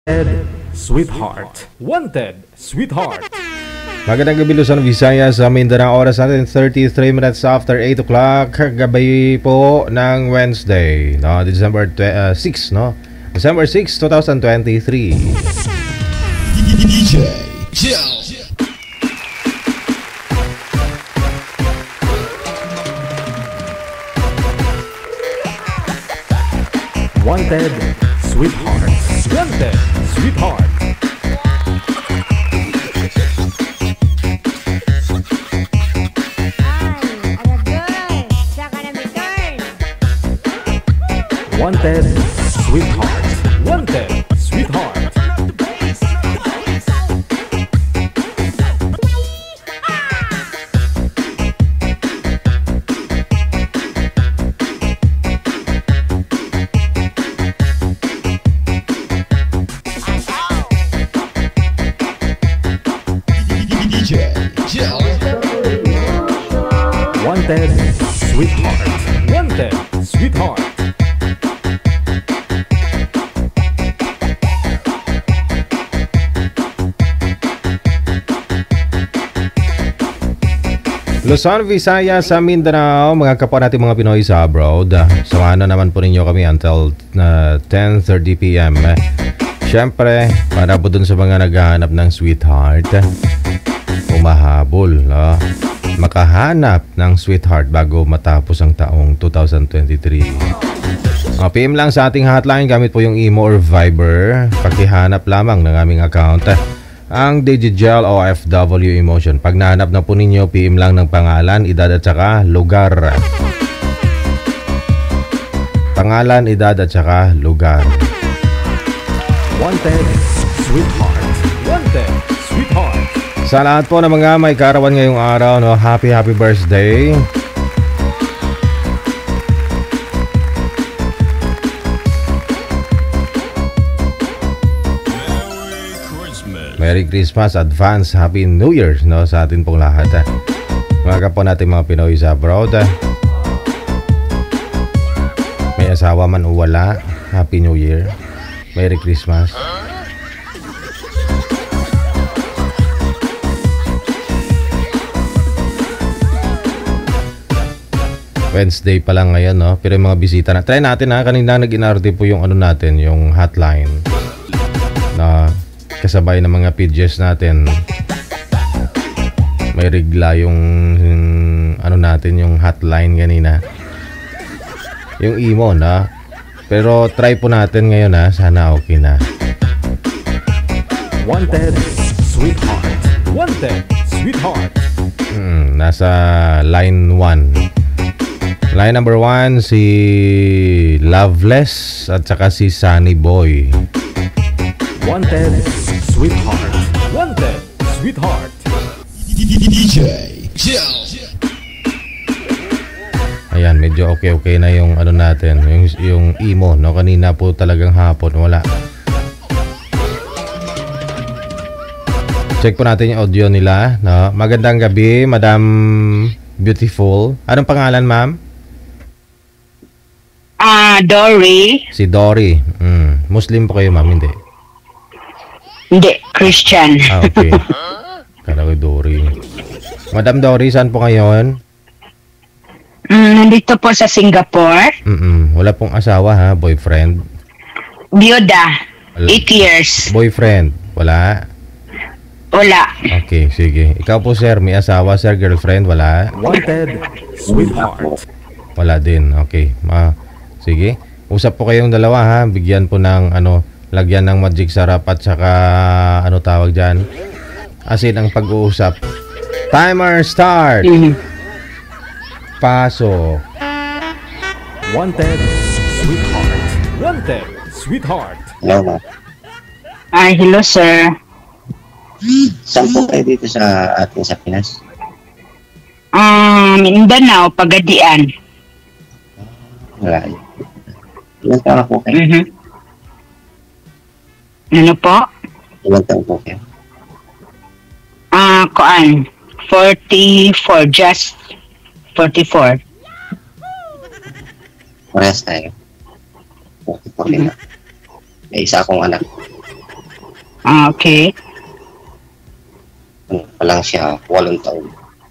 Sweetheart. Wanted, sweetheart. Magandang gabi Luzon, Visayas, sa Mindanao. Oras natin 33 minutes after 8 o'clock. Gabi po ng Wednesday, no? December 6, no? December 6, 2023. DJ Jill. Wanted, sweetheart. Wanted, sweetheart. Wanted, sweetheart. Wanted, sweetheart. DJ Jill. Wanted, sweetheart. Wanted, sweetheart. Luzon, Visayas, sa Mindanao, mga kapwa natin mga Pinoy sa abroad. Samahan na naman po ninyo kami until 10:30 p.m. Siyempre, para po dun sa mga naghahanap ng sweetheart, umahabol, no? Makahanap ng sweetheart bago matapos ang taong 2023. PM lang sa ating hotline gamit po yung Imo or Viber. Pakihanap lamang ng aming account, ang Digigel OFW Emotion. Pag nahanap na po ninyo, PM lang ng pangalan, edad at saka lugar. Pangalan, edad at saka lugar. Wanted, sweetheart. Wanted, sweetheart. Sa lahat po ng mga may karawan ngayong araw, no, happy birthday. Merry Christmas, advance Happy New Year, no, sa atin pong lahat. Mga kapwa natin mga Pinoy sa abroad. May asawa man o wala, Happy New Year. Merry Christmas. Wednesday pa lang ngayon, no? Pero yung mga bisita na, try natin ha, kanina nag-inarte po yung ano natin, yung hotline na kasabay ng mga pages natin. May regla yung ano natin, yung hotline kanina, yung Imo na. Pero try po natin ngayon ha, sana okay na. Wanted, sweetheart. Wanted, sweetheart. Nasa line 1. Line number 1, si Loveless at saka si Sunny Boy. Wanted, sweetheart. Wanted, sweetheart. DJ Jill. Ayan, medyo okay na yung ano natin, yung Imo, no? Kanina po talagang hapon, wala. Check po natin yung audio nila, no? Magandang gabi, Madam Beautiful. Anong pangalan, ma'am? Dory. Si Dory. Muslim po kayo, ma'am, hindi? Hindi, Christian. Okay. Kala ko Dory. Madam Dory, saan po ngayon? Nandito po sa Singapore. Wala pong asawa, ha? Boyfriend? Biyuda. Wala. 8 years. Boyfriend? Wala? Wala. Okay, sige. Ikaw po, sir, may asawa, sir, girlfriend? Wala? Wanted, sweetheart. Wala din. Okay. Sige. Usap po kayong dalawa, ha? Bigyan po ng ano, lagyan ng magic sarap at saka ano tawag dyan? Asin ang pag-uusap. Timer start! Pasok. Wanted, sweetheart. Wanted, sweetheart. Hello, ma'am. Hello, sir. Saan po kayo dito sa ating sa Pinas? Mindanao, Pagadian. Wala. Ilan taon po kayo? Ano po? Ilan taon po kayo? Kuan. 44, just 44. Parehas tayo. 44 din. May isa akong anak. Okay. Ano pa lang siya, 8 taon.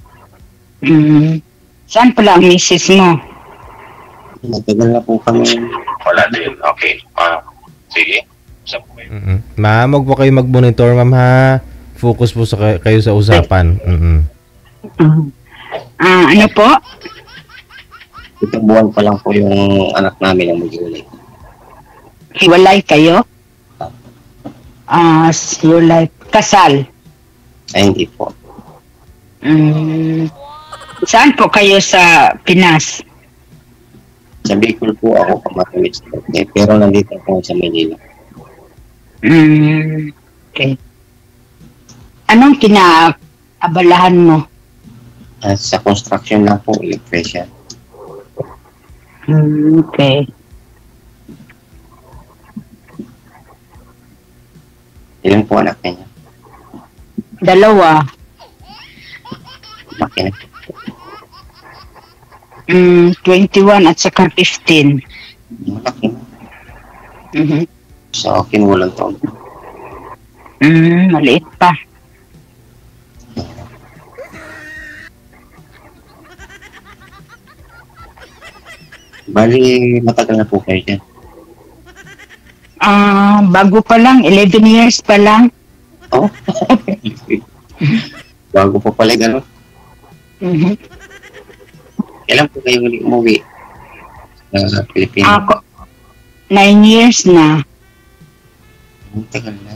Saan pala ang misis mo? Matagal na po kami. Wala din. Okay. Sige. Usap po kayo. Ma'am, huwag po kayo mag-monitor, ma'am, ha? Focus po kayo sa usapan. Ano po? Itong buwan pa lang po yung anak namin ang mag-iulay. Hiwalay kayo? Hiwalay. Kasal? Ay, hindi po. Saan po kayo sa Pinas? Sa Bicol po ako pamatamit sa birthday, pero nandito ako sa Manila. Okay. Anong kinaabalahan mo? Sa construction lang po, electrician. Okay. Ilan po anak niya? 2. Makina. 21 at saka 15. Malaki. Sa akin, 8 taon. Maliit pa. Bali, matagal na po kayo dyan. Bago pa lang, 11 years pa lang. Oh. Bago po pala gano'n. Kailan po kayo ulit umuwi sa Pilipinas? Ako, 9 years na. Ang tagal na.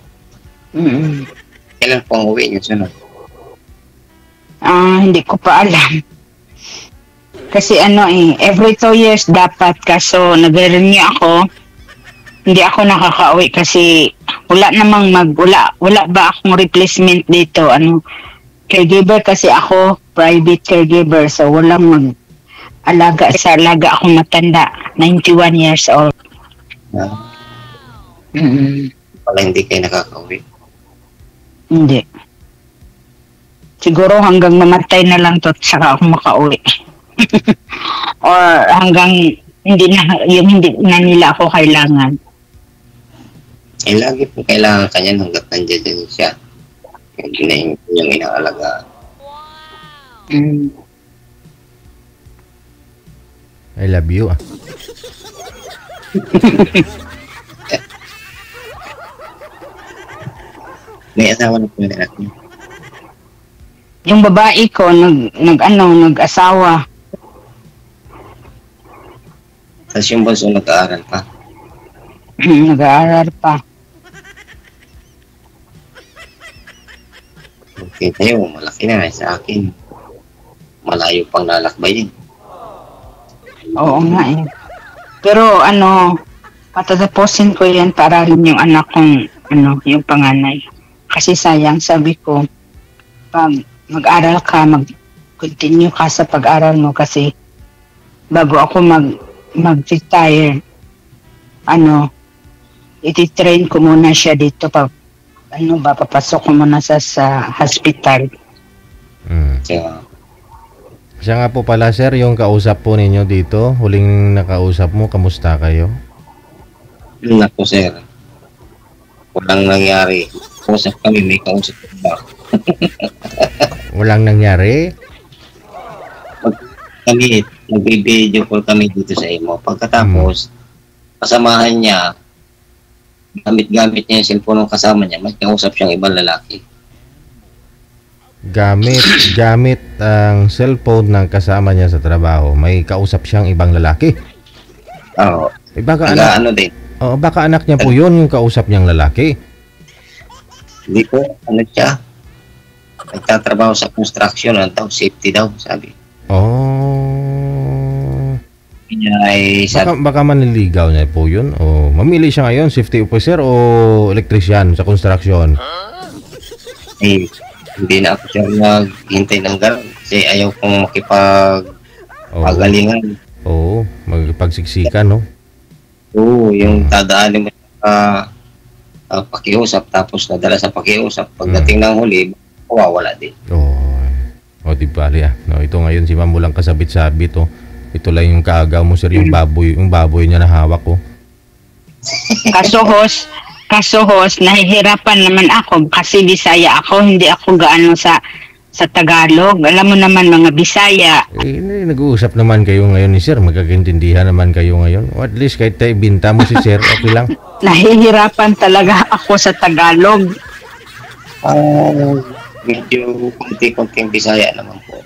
Kailan po ang uwi niyo sunod? Hindi ko pa alam. Kasi every 2 years dapat. Kaso nag-renew ako. Hindi ako nakaka-uwi kasi wala ba akong replacement dito. Caregiver kasi ako, private caregiver. So walang mag-alaga sa alaga akong matanda. 91 years old. Pala hindi kayo nakaka-uwi. Hindi. Siguro hanggang mamatay na lang to saka ako makauwi. Or hanggang hindi na nila ako kailangan. Eh, lagi po kailangan kanya hanggat nandiyan siya. Hindi na yung inaalagaan. I love you, May asawa na po yung anak niyo. Yung babae ko, nag-asawa. Tapos yung bunso nag-aaral pa. Nag-aaral pa. Okay tayo, malaki na sa akin. Malayo pang lalakbayin. Oo nga eh. Pero patatapusin ko yan para rin yung anak kong, yung panganay. Kasi sayang, sabi ko, pag mag-aral ka, mag-continue ka sa pag-aral mo kasi bago ako mag-retire, iti-train ko muna siya dito papasok ko muna sa hospital. Kaya, Siya nga po pala, sir, yung kausap po ninyo dito, huling nakausap mo, kamusta kayo? yun ako sir. Walang nangyari. Usap kami, may kausap ba? Walang nangyari? Kami, nag-video call kami dito sa imo. Pagkatapos, kasamahan niya, gamit-gamit niya yung cellphone ng kasama niya, may kausap siyang ibang lalaki. Gamit ang cellphone ng kasama niya sa trabaho, may kausap siyang ibang lalaki. Oo. Baka ano din. baka anak niya po yun, yung kausap niyang lalaki. Hindi ko, siya? Nagtatrabaho sa construction, ang tawag safety daw, sabi. Oh. Niya ay Baka manliligaw niya po yun. O mamili siya ngayon, safety officer o electrician sa construction. Hindi na ako siya naghintay ng gano'n kasi ayaw kong makipag-pagalingan. Oo, magpagsiksikan, no? Oo, yung dadaanin mo sa pakiusap tapos nadala sa pakiusap. Pagdating ng huli, mawawala din. O di bali no, ito ngayon si Ma'am lang kasabit-sabit, oh. Ito lang yung kaagaw mo, sir, yung baboy niya na hawak ko. Kaso host, Kaso host, nahihirapan naman ako kasi Bisaya ako, hindi ako gaano sa Tagalog. Alam mo naman mga Bisaya. Nag-uusap naman kayo ngayon ni Sir. Magkakaintindihan naman kayo ngayon. O at least kahit ibinta mo si Sir, okay lang. Nahihirapan talaga ako sa Tagalog. Medyo konti-konting Bisaya naman po.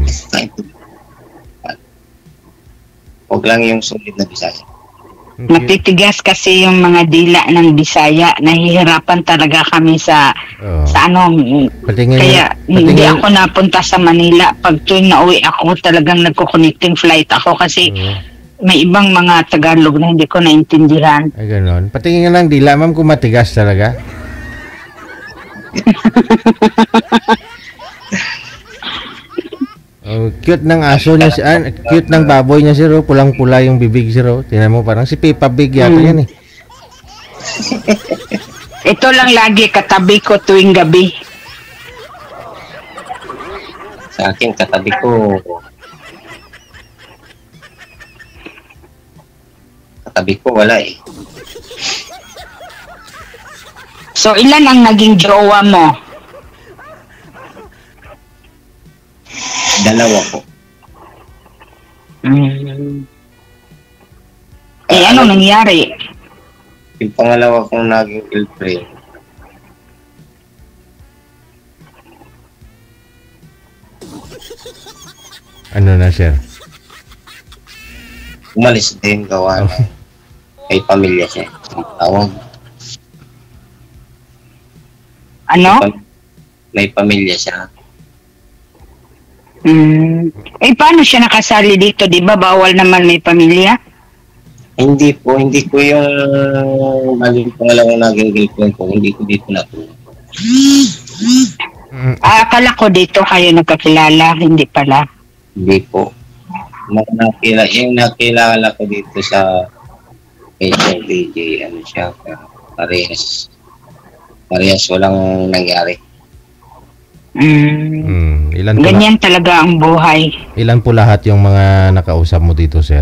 Huwag lang yung sulit na Bisaya. Okay. Matitigas kasi yung mga dila ng Bisaya. Nahihirapan talaga kami sa ano. Patingin Kaya hindi ako napunta sa Manila. Pag tuwing nauwi ako, talagang nagko-connecting flight ako kasi may ibang mga Tagalog na hindi ko naintindihan. Ay, ganon. Patingin nga lang dila, ma'am, kung matigas talaga. Oh, cute ng aso niya, cute ng baboy niya, Sir. Pulang-pula yung bibig, Sir. Tingnan mo, parang si Peppa Pig yata yan eh. Ito lang lagi katabi ko tuwing gabi. Sa akin, katabi ko wala eh. So, ilan ang naging jowa mo? Dalawa po. Ano nangyari? Yung pangalawa kong naging girlfriend, Ano na, Sir? umalis din gawa na may pamilya siya. Tawag, Ano? may pamilya siya. Paano siya nakasali dito? Di ba bawal naman may pamilya? Hindi ko yung naging pangalawang naging girlfriend ko, hindi ko dito natulog. Akala ko dito kayo nagkakilala, hindi pala. Hindi po. Yung nakilala ko dito sa DJ, ano siya, parehas walang nangyari. Ilan po Ganyan talaga ang buhay. ilan po lahat yung mga nakausap mo dito, Sir?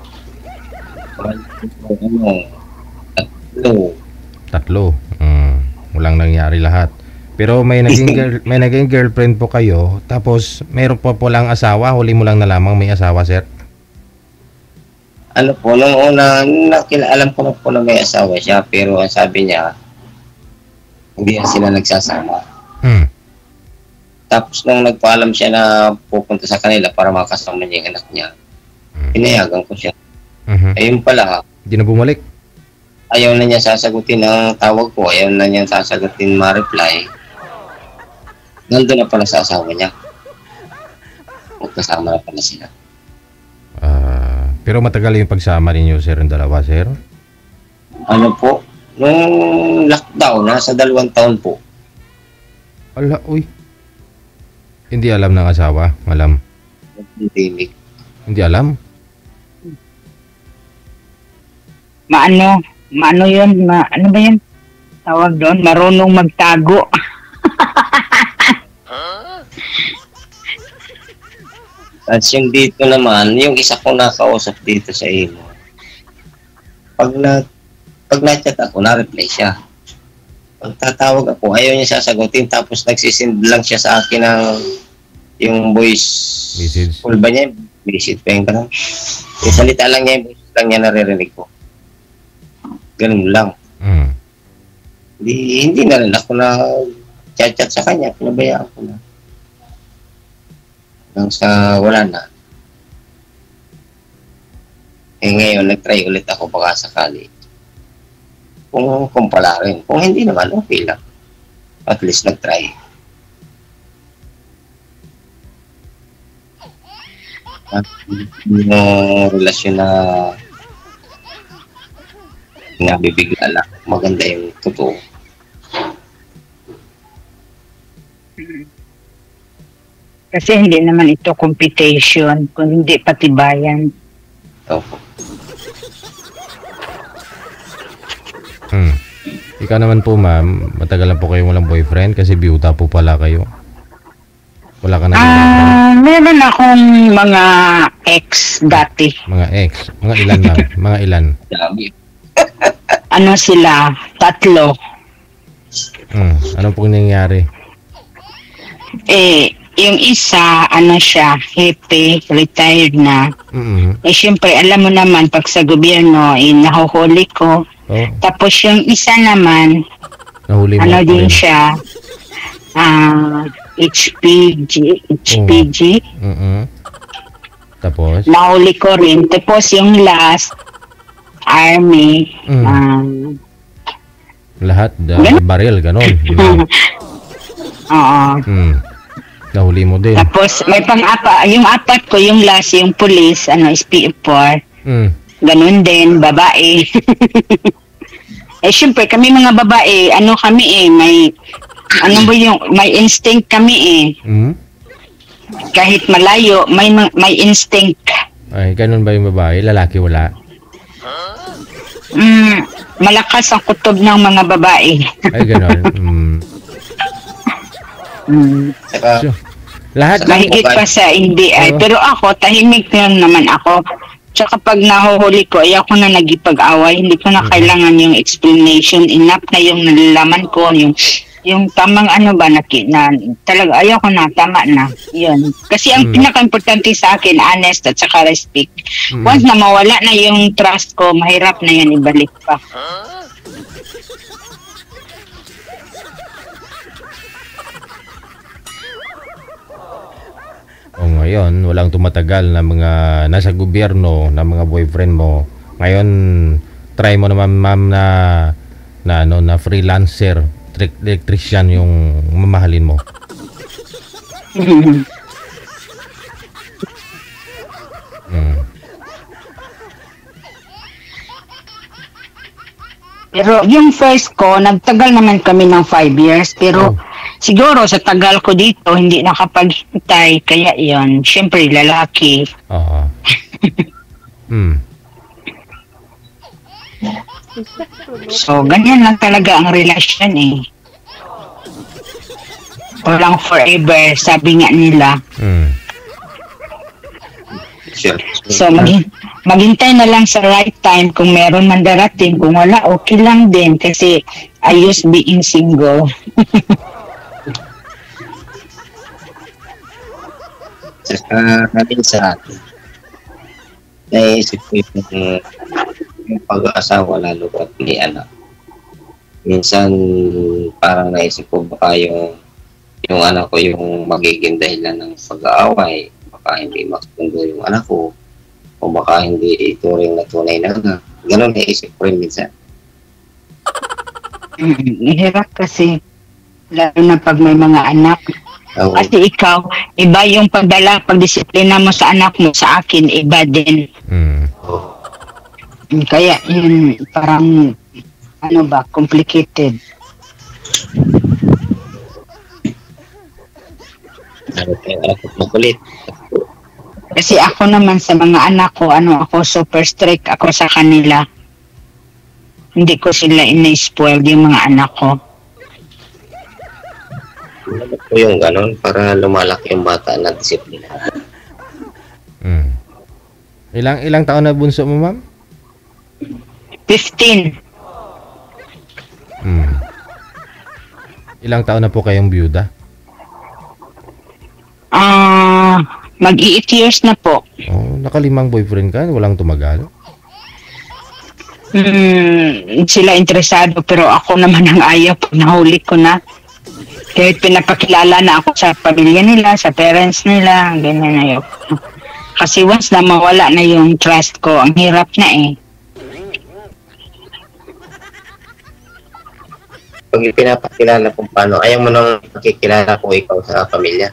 Tatlo. 3. Walang nangyari lahat. Pero may naging girlfriend po kayo, tapos mayroon po lang asawa, huli mo lang nalamang may asawa, Sir? Ano po, nung una, alam ko na po na may asawa siya, pero ang sabi niya, hindi na sila nagsasama. Tapos nung nagpaalam siya na pupunta sa kanila para makasama niya yung anak niya, pinayagan ko siya. Ayun pala, Hindi na bumalik? ayaw na niya sasagutin ang tawag ko, ayaw na niya sasagutin ma-reply. Nandun na pala sa asawa niya. Magkasama na pala sila. Pero matagal yung pagsama ninyo, Sir, yung dalawa, Sir? Ano po, nung lockdown, nasa 2 taon po. Ala, uy. Hindi alam ng asawa? Alam? Pandemic. Hindi alam? Maano yun? Ano ba yun? Tawag doon, marunong magtago. At yung dito naman, yung isa ko nakausap dito sa imo. Pag na-chat ako, na-reply siya. Pag tatawag ako, ayaw niya sasagutin, tapos nagsisend lang siya sa akin ng yung voice. Message? Full ba niya? Message pa yung ganun. Yung salita lang niya, yung voice lang niya naririnig ko. Ganun lang. Hindi na rin ako na chat sa kanya, pinabayaan ko na. Hanggang sa wala na. Ngayon, nag-try ulit ako baka sakali. Kung pala rin. Kung hindi naman, okay lang. At least nag-try. At yung relasyon na nabibigla lang. Maganda yung totoo. Kasi hindi naman ito competition, kundi patibayan. Opo. Ikaw naman po, ma'am, matagal na po kayo walang boyfriend kasi biyuda po pala kayo. Wala ka na Meron akong mga ex dati. mga ex. Mga ilan, ma'am? Mga ilan? Dami. ano sila, tatlo. Ano pong nangyari? Yung isa, ano siya, happy, retired na. Siyempre, alam mo naman, pag sa gobyerno, nahuhuli ko. Oh, Tapos yung isa naman, nahuli mo. ano ako din rin. siya, HPG, Tapos? nahuli ko rin. Tapos yung last, Army, Lahat, Ganun? baril, ganon. oo. Nahuli mo din. Tapos may yung apat ko, yung last, yung police, SPF4, ganun din, babae. Syempre, kami mga babae, kami may, may instinct kami Kahit malayo, may instinct. Ay, ganun ba yung babae? Lalaki wala? Malakas ang kutob ng mga babae. Ay, ganun. Saka, So, lahat lang. Mahigit pa sa hindi ay. Oo. Pero ako, tahimik lang naman ako. Tsaka pag nahuhuli ko, ayoko na nagipag-away. Hindi ko na kailangan yung explanation. Enough na yung nalalaman ko. Yung tamang talaga ayoko na, tama na. Yun. Kasi ang pinaka-importante sa akin, honest at saka respect. Once na mawala na yung trust ko, mahirap na yan ibalik pa. O ngayon, walang tumatagal na mga nasa gobyerno na mga boyfriend mo. Ngayon, try mo naman ma'am na freelancer, electrician yung mamahalin mo. Pero yung first ko, nagtagal naman kami ng 5 years. Pero siguro sa tagal ko dito, hindi nakapaghintay. Kaya yon, syempre lalaki. Oo. So, ganyan lang talaga ang relasyon Walang forever, sabi nga nila. sure. So, maghintay na lang sa right time kung meron man darating. Kung wala, okay lang din kasi I used being single. Saka minsan, naisip ko yung pag-aasawa lalo at may anak. Minsan, parang naisip ko baka yung anak ko yung magiging dahilan ng pag-aaway. Baka hindi masundo yung anak ko. O baka hindi ituring na tunay na anak. Ganon naisip ko rin minsan. Hirap kasi, lalo na pag may mga anak. Oo. Kasi ikaw, iba yung pagdisiplina mo sa anak mo, sa akin, iba din. Kaya yun, parang, complicated. Makulit. Kasi ako naman sa mga anak ko, ako super strict ako sa kanila. Hindi ko sila ina-spoil yung mga anak ko. Ano po yung ganon para lumalaki yung bata na disiplina. Ilang taon na bunso mo, ma'am? 15. Ilang taon na po kayong byuda? Mag-8 years na po. Oh, nakalimang boyfriend ka, walang tumagal. Sila interesado pero ako naman ang ayaw pag nahuli ko na. Kahit pinapakilala na ako sa pamilya nila, sa parents nila, ganyan na yun. Kasi once na mawala na yung trust ko, ang hirap na Pag pinapakilala kung paano, ayaw mo nang makikilala kung ikaw sa pamilya.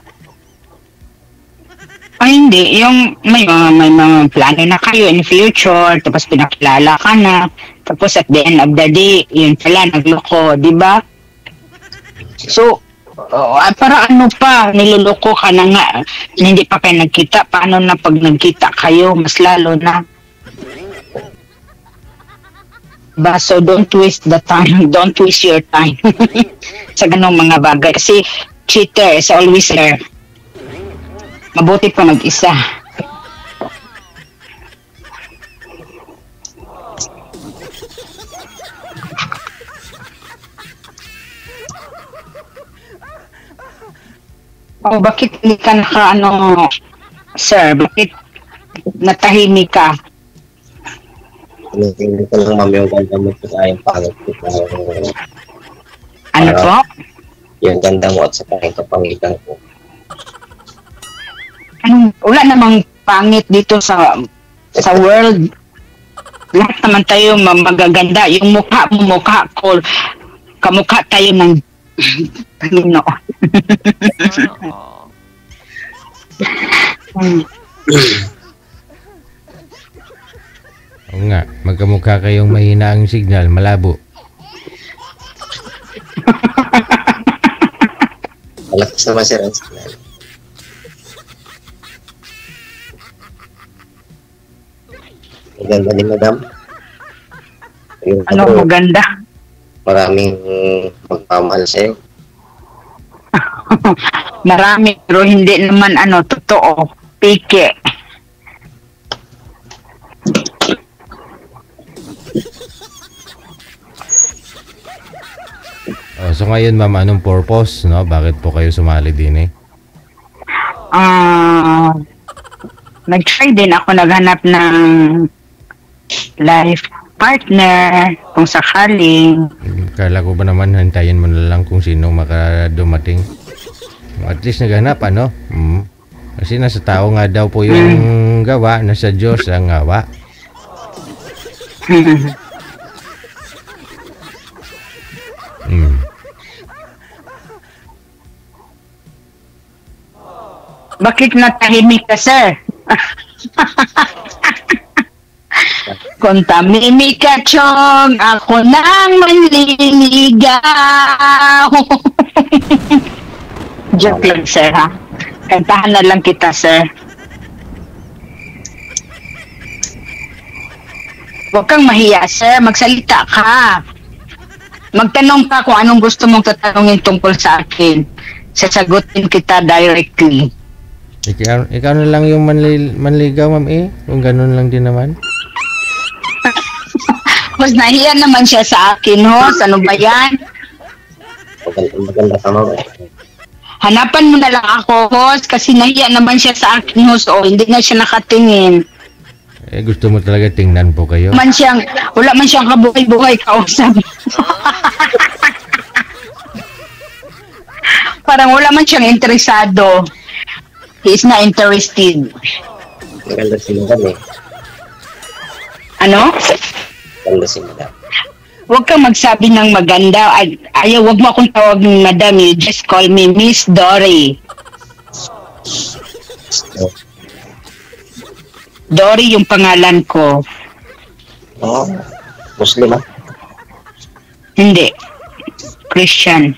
Ay hindi, yung may mga plano na kayo in future, tapos pinakilala ka na, tapos at the end of the day, yun pala, nagloko, di ba? So, para ano pa, niloloko ka na nga, hindi pa kayo nagkita, paano na pag nagkita kayo, mas lalo na. Ba, so don't waste the time, don't waste your time sa ganong mga bagay. Kasi cheater is always there. Mabuti pa mag-isa. Oh, bakit hindi ka sir? Bakit natahimik ka? Tinitingnan ko lang ma'am yung ganda mo at saka yung pangit ko. Ano po? Yung ganda mo at saka yung kapangitan ko. Wala namang pangit dito sa world. Lahat naman tayo magaganda. Yung mukha ko, kamukha tayo ng Panginoon. Oo nga, magkamukha kayong mahina ang signal, malabo. Malakas naman sir ang signal. Ang ganda ni madam. Yung Ano maganda? maraming magpamahal sa'yo. Marami, pero hindi naman totoo. Pike. So ngayon ma'am, anong purpose, no? Bakit po kayo sumali din eh? Nag-try din ako naghanap ng life partner kung sakaling. Kala ko ba naman hintayin mo na lang kung sino makadumating. At least naghanap, ano? Kasi nasa tao nga daw po yung gawa, nasa Diyos ang gawa. Bakit natahimik ka, sir? Kung tamimik ka, Chong, ako nang manliligaw. Joke lang, sir, ha? Kantahan na lang kita, sir. Huwag kang mahiya, sir. Magsalita ka. Magtanong ka kung anong gusto mong tatanungin tungkol sa akin. Sasagutin kita directly. Ikaw na lang yung manligaw, ma'am eh. Kung ganun lang din naman. Mas nahiya naman siya sa akin, host. Ano ba yan? Maganda ka ma'am. Hanapan mo na lang ako, host. Kasi nahiya naman siya sa akin, host. O, hindi na siya nakatingin. Eh, gusto mo talaga tingnan po kayo? Wala man siyang kabuhay-buhay kausap. Parang wala man siyang interesado. He is not interested. Maganda si madam eh. Ano? Maganda si madam. Huwag kang magsabi ng maganda. Ayaw, huwag mo akong tawag ng madam. You just call me Miss Dory. Dory yung pangalan ko. Oh, Muslim ah? Hindi. Christian.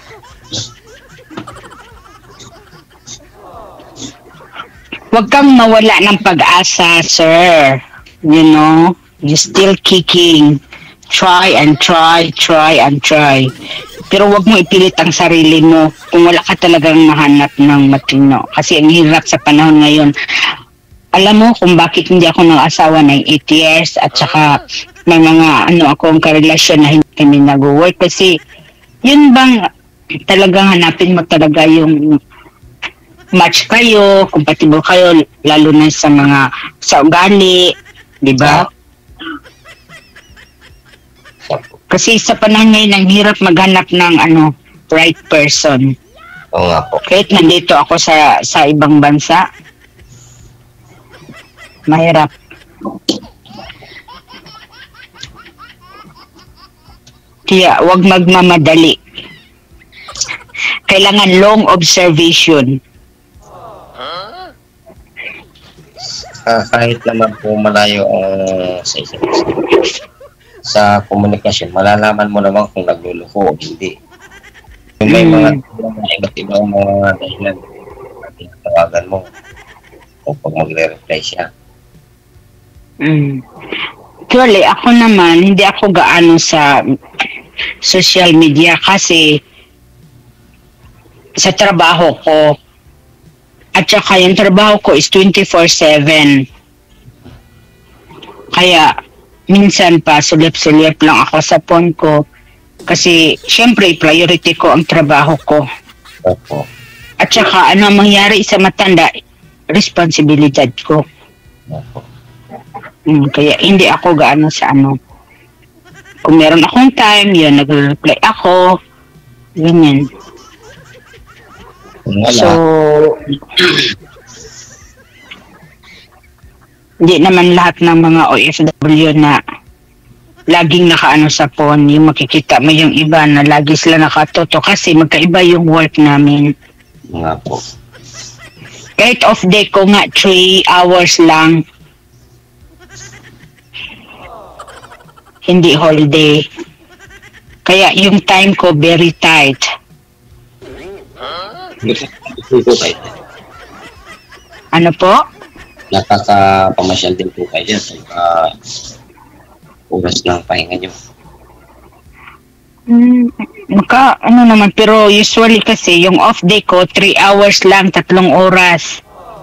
Huwag kang mawala ng pag-asa, sir. You know, you're still kicking. Try and try, try and try. Pero huwag mo ipilit ang sarili mo kung wala ka talagang mahanap ng matino. Kasi ang hirap sa panahon ngayon. Alam mo kung bakit hindi ako nang-asawa ng 8 years at saka may mga akong karelasyon na hindi kami nag-work. Kasi yun bang talagang hanapin mo talaga yung match kayo, compatible kayo, lalo na sa ugali, di ba? Kasi sa panahon ngayon, ang hirap maghanap ng right person. Oo nga po. Kahit nandito ako sa ibang bansa, mahirap. Kaya, huwag magmamadali. Kailangan long observation. Kahit naman po malayo ang sa isa't isa. Sa komunikasyon, malalaman mo naman kung nagluluko o hindi. Yung may mga iba't ibang mga dahilan na tinatawagan mo o pag magre-reply siya. Actually, ako naman, hindi ako gaano sa social media kasi sa trabaho ko. At saka yung trabaho ko is 24/7. Kaya minsan pa sulip-sulip lang ako sa phone ko. Kasi, syempre, priority ko ang trabaho ko. Opo. At saka, ano ang mangyari sa matanda, responsibilidad ko. Opo. Kaya, hindi ako gaano sa ano. Kung meron akong time, yun, nag-reply ako. Ganyan. Kung wala, So, hindi naman lahat ng mga OFW na laging nakaano sa phone, yung makikita mo yung iba na lagi sila nakatuto kasi magkaiba yung work namin. nga po. Kahit off day ko nga 3 hours lang. Hindi holiday. Kaya yung time ko very tight. Gusto po kayo. Ano po? Nakakapamasyal din po kayo dyan sa oras ng pahinga nyo. Ano naman, pero usually kasi yung off day ko 3 hours lang, 3 oras.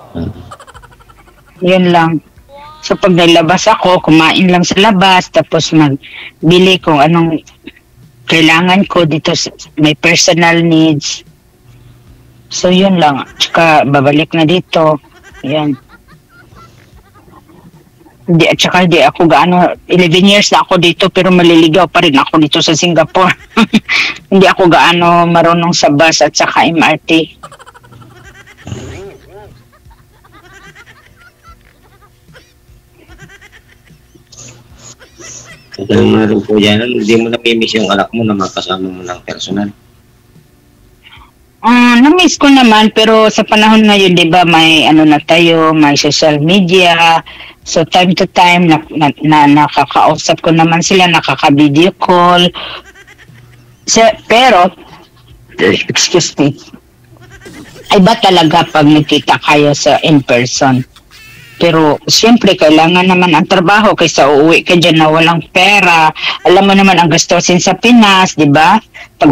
Yun lang. So pag nalabas ako, kumain lang sa labas, tapos magbili kung anong kailangan ko dito, may personal needs. So yun lang. Tsaka babalik na dito. Yan. At saka hindi ako gaano, 11 years na ako dito pero maliligaw pa rin ako dito sa Singapore. Hindi ako gaano marunong sa bus at saka MRT. Ito naman rin po yan, hindi mo namimiss yung anak mo na makasama mo ng personal. Na-miss ko naman pero sa panahon ngayon, 'di ba, may ano na tayo, may social media. So time to time nakakausap ko naman sila, nakaka-video call. Pero excuse me. Ay ba talaga pag nakita kayo sa in person? Pero siyempre kailangan naman ang trabaho kaysa uuwi ka dyan na walang pera. Alam mo naman ang gastusin sa Pinas, 'di ba? Pag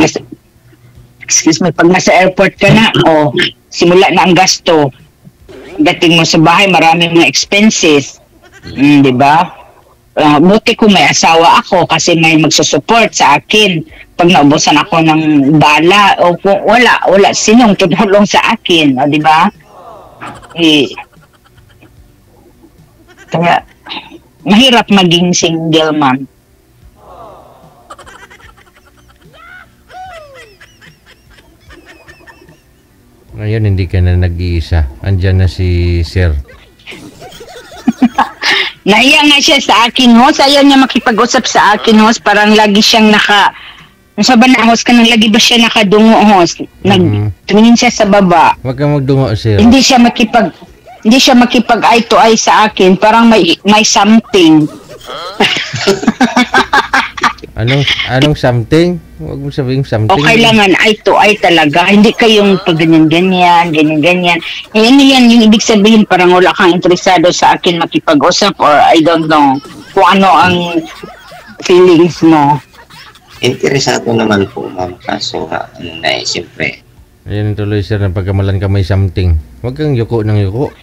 nasa airport ka na, simula na ang gasto. Dating mo sa bahay, maraming mga expenses. Di ba? Buti ko may asawa ako kasi may magsusupport sa akin. Pag naubusan ako ng bala, o kung wala sinong tutulong sa akin. Di ba? Kaya, mahirap maging single mom. Ngayon, hindi ka na nag-iisa. Andyan na si Sir. Nahiya nga siya sa akin, host. Ayaw niya makipag-usap sa akin, host. Parang lagi siyang sa ba na, host, kanang lagi ba siya nakadungo, host? Tumingin siya sa baba. Huwag kang magdungo, Sir. Hindi siya makipag eye to eye sa akin. Parang may something. Anong something? Huwag mo sabihin something. O kailangan eye to eye talaga. Hindi kayong pag ganyan-ganyan. Yan yung ibig sabihin, parang wala kang interesado sa akin makipag-usap or I don't know kung ano ang feelings mo. Interesado naman po, ma'am. Kaso siyempre. Ayan tuloy, Sir, na pagkamalan ka may something. Huwag kang yuko ng yuko.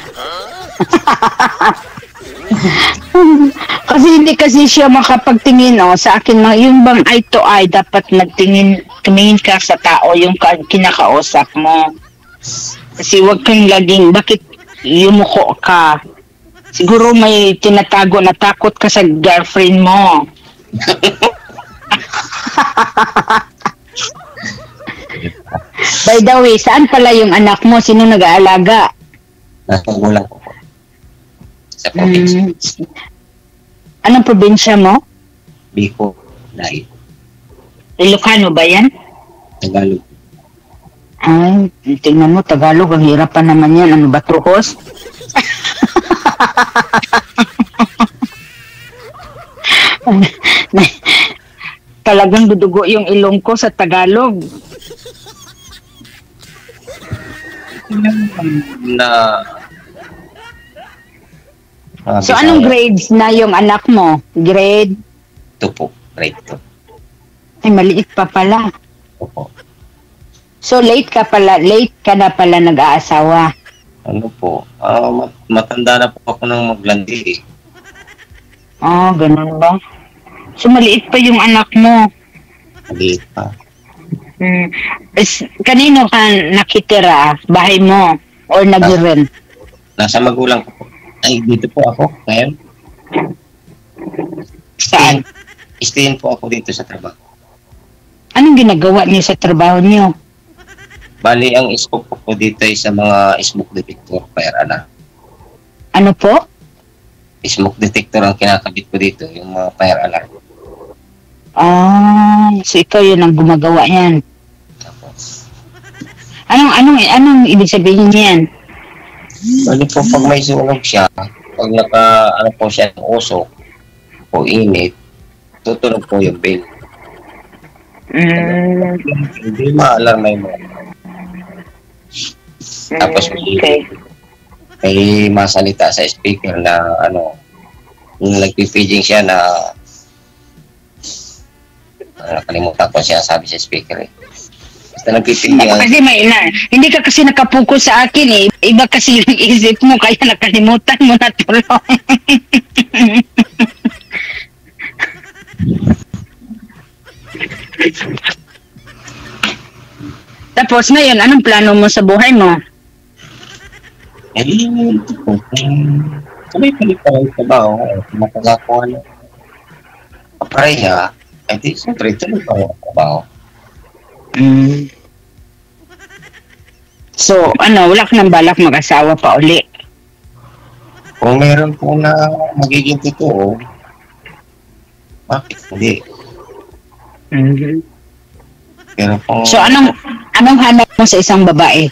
Kasi hindi kasi siya makapagtingin sa akin. Yung bang eye to eye, dapat tumingin ka sa tao, yung kinakausap mo. Kasi wag kang laging, bakit yumuko ka? Siguro may tinatago na takot ka sa girlfriend mo. By the way, saan pala yung anak mo? Sino nag-aalaga? Nasa gulang ko po. Sa probinsya. Anong probinsya mo? Bicol. Dahil. Ilocano ba yan? Tagalog. Ay, tingnan mo, Tagalog, ang hirap pa naman yan. Ano ba, Truhos? Talagang dudugo yung ilong ko sa Tagalog. So, anong grades na yung anak mo? Grade? 2 po. Grade 2. Ay, maliit pa pala. Opo. So, late ka na pala nag-aasawa. Ano po? Matanda na po ako nang maglandi. Ganun ba? So, maliit pa yung anak mo. Maliit pa. Kanino ka nakitira? Bahay mo? Or nag-rent? Nasa magulang ko po. Ay, dito po ako. Ngayon, Saan? stayin po ako dito sa trabaho. Anong ginagawa niyo sa trabaho niyo? Bali, ang scope ko po dito ay sa mga smoke detector, fire alarm. Ano po? Smoke detector ang kinakabit ko dito, yung mga fire alarm. So ikaw yun ang gumagawa yan. Tapos, Anong ibig sabihin niyan? bali po, pag may sunog siya, pag ano po siya ng usok o init, tutunog po yung bell. Hindi ma-alarm yung mga. Tapos Okay. may masalita sa speaker na yung nagpipaging siya na nakalimutan ko siya sabi sa speaker eh. Basta nagpipaging Kasi hindi ka kasi nakapokus sa akin eh. Iba kasi yung isip mo kaya nakalimutan mo na tuloy. Tapos ngayon, anong plano mo sa buhay mo? sabay palit pa rin sa bao makagakuha na pareha ay di siyempre tuloy pa rin sa bao. So, wala ka ng balak mag-asawa pa uli? Kung meron po na magiging totoo, bakit hindi? Pero kung So, anong hanap mo sa isang babae?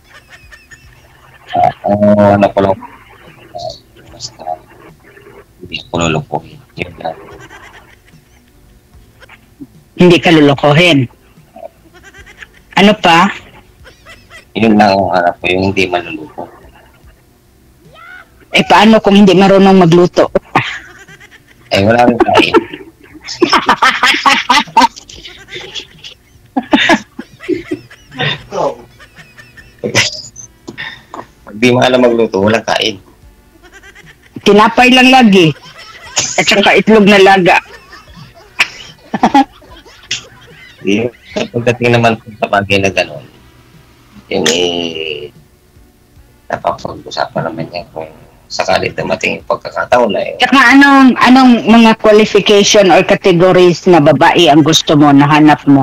ano ko lang basta hindi ko lulukuhin. Yun lang. Hindi ka lulukohin. Ano pa? Yun lang ang harap ko, yung hindi maluluko. Paano kung hindi marunong magluto? Eh, wala rin kain. Pag di mo alam magluto, walang kain. Tinapay lang lagi. At saka itlog na laga. Pagdating naman sa bagay na gano'n, yun napapag-usapan naman niya kung sakali dumating yung pagkakataon na yun. Tsaka anong mga qualification or categories na babae ang gusto mo, nahanap mo?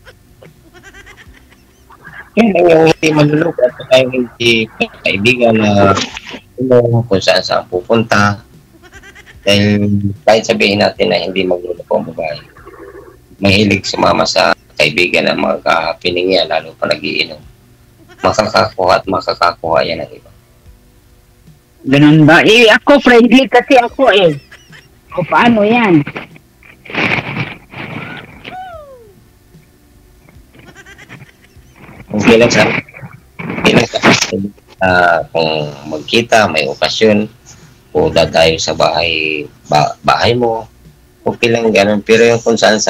Yun lang yung hindi maluloko at saka yung hindi kaibigan na kung saan pupunta. Dahil kahit sabihin natin na hindi magluloko ang babae, mahilig sumama sa kaibigan ng mga kapiling niya, lalo pa nagiinom. Makakakuha yan ng iba. Ganun ba? Ako friendly kasi ako eh. O paano yan? Bilang sa kung magkita, may okasyon, o dadayo sa bahay mo, okay lang ganun. Pero yung kung saan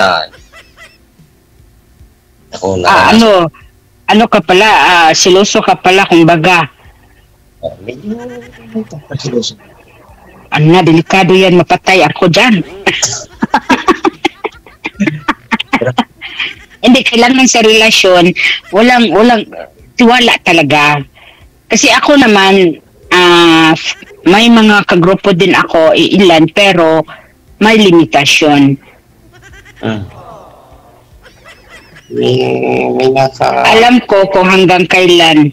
ako na ano ka pala, siloso ka pala kumbaga. medyo pasiloso. Delikado yan, mapatay ako dyan. Hindi, kailangan sa relasyon, walang tiwala talaga. Kasi ako naman, may mga kagrupo din ako, ilan, pero may limitasyon. May nasa... Alam ko kung hanggang kailan.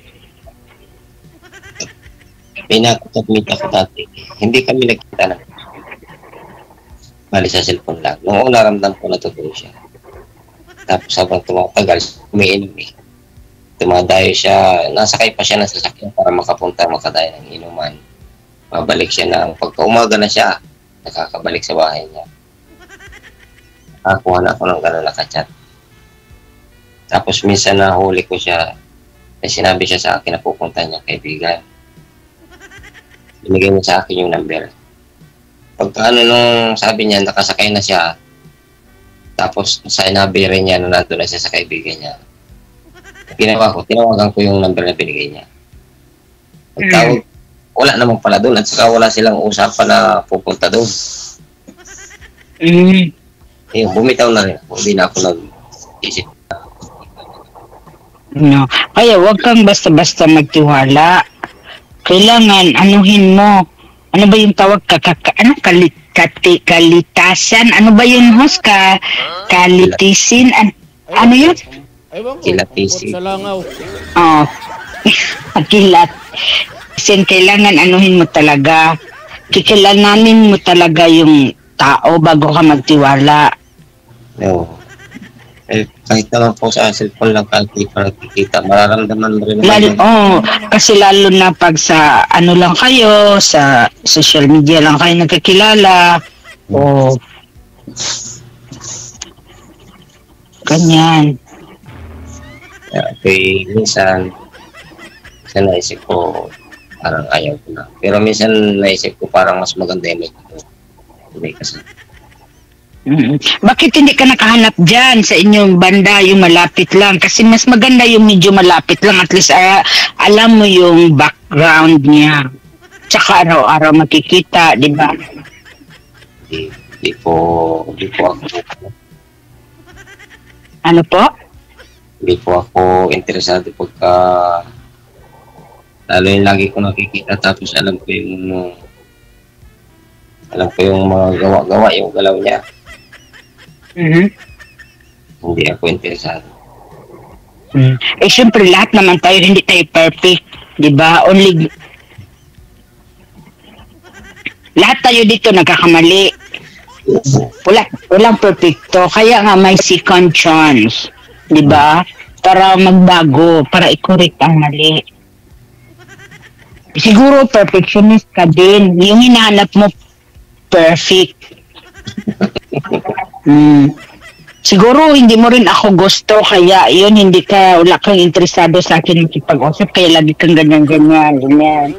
May nakakapit ako dati. Hindi kami nagkita na. Bali sa cellphone lang. Noong naramdam ko na totoo siya. Tapos habang tumatagal, umiinom eh. Tumadayo siya, nasakay pa siya ng sasakyan para makadayo ng inuman. Mabalik siya ng pagkaumaga na siya, nakakabalik sa bahay niya. Nakakuha na ako ng gano'n nakachat. Tapos minsan nahuli ko siya, sinabi siya sa akin na pupunta niya kaibigan. Binigay niya sa akin yung number. Pagka nung sabi niya, nakasakay na siya, tapos sinabi rin niya na nandun na siya sa kaibigan niya. Tinawagan ko yung number na binigay niya. Pagtawag, wala naman pala doon at saka wala silang usapan na pupunta doon. Bumitaw na rin ako. Hindi na ako isip. No. Kaya wag kang basta-basta magtiwala. Kailangan anuhin mo. Ano ba yung tawag kalitasan? Ano ba yun, host? Kalitisin? Ano yun? Ewan ko. Kilatisin. Sa langaw. Oh. Kilat. Kasi kailangan anuhin mo talaga. Kikilalanin mo talaga yung tao bago ka magtiwala. No. Kahit naman po sa cellphone lang kahit para nakikita, mararamdaman mo rin Lalo, naman. kasi lalo na pag sa ano lang kayo, sa social media lang kayo nagkakilala, o ganyan. Okay, minsan naisip ko parang ayaw ko na. Pero minsan naisip ko parang mas maganda yung may kasama. Bakit hindi ka nakahanap dyan sa inyong banda, yung malapit lang? Kasi mas maganda yung medyo malapit lang. At least alam mo yung background niya. Tsaka araw-araw makikita, di ba? Di po ako Ano po? Hindi po ako interesado pagka lalo yung lagi ko nakikita tapos alam ko yung mga gawa-gawa, yung galaw niya. Hindi ako interesado. Eh, syempre, lahat naman tayo, hindi tayo perfect. Di ba? Lahat tayo dito nagkakamali. Walang perfecto. Kaya nga may second chance. Di ba? Para magbago, para i-correct ang mali. Siguro perfectionist ka din. Yung hinahanap mo, perfect. Siguro hindi mo rin ako gusto, kaya yun, wala kang interesado sa akin makipag-usap, kaya lagi kang ganyan.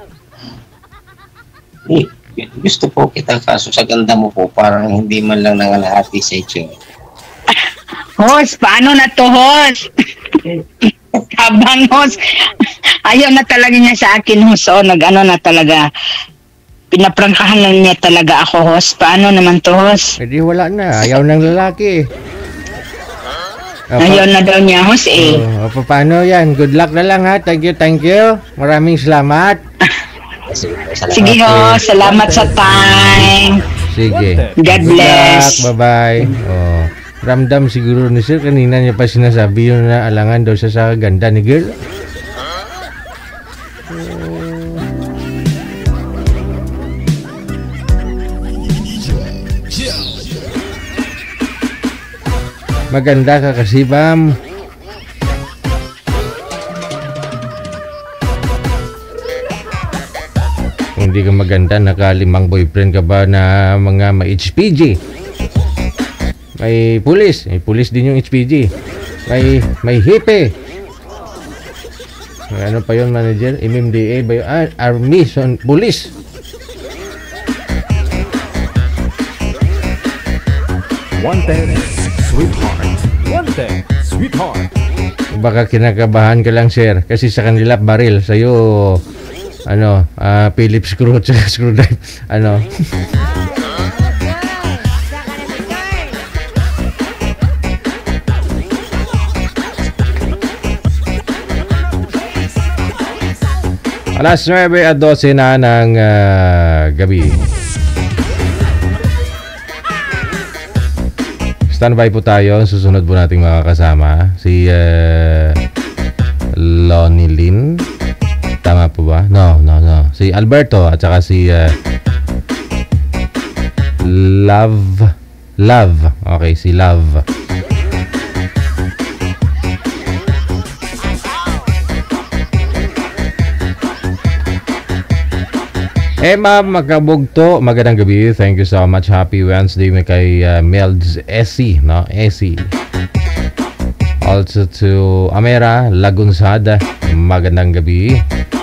Gusto po kita, kaso sa ganda mo po parang hindi man lang nangalahati sa itsyo. Host, paano na to, host? Habang host, ayaw na talaga niya sa akin, host. Nag-ano na talaga. Pinaprangkahan lang niya talaga ako, host. Paano naman to, host? Eh di wala na. Ayaw ng lalaki. Ayaw na daw niya, host, eh. Paano yan? Good luck na lang ha. Thank you. Maraming salamat. Sige, host. Salamat sa time. Sige. God Good bless. luck. Bye-bye. Ramdam siguro ni sir. Kanina niya pa sinasabi yun na alangan daw siya sa ganda ni girl. Maganda ka kasi, Bam. Kung hindi ka maganda, nakalimang boyfriend ka ba na mga ma-HPG? May pulis din yung HPG. May hipe. Ano pa yun, manager? MMDA ba yun? Army, police. Wanted Sweetheart. Baka kinakabahan ka lang, sir. Kasi sa kanila, baril. Sa'yo, Phillips screw at screwdriver. Alas 9:12 na ng gabi. Standby po tayo. Susunod po nating makakasama si Lonnie Lynn. Tama po ba? No. Si Alberto at saka si Love. Okay, si Love. Ma'am, magkabugto. Magandang gabi. Thank you so much. Happy Wednesday kay Melds Essie, no? Essie. Also to Amera Lagunsada. Magandang gabi.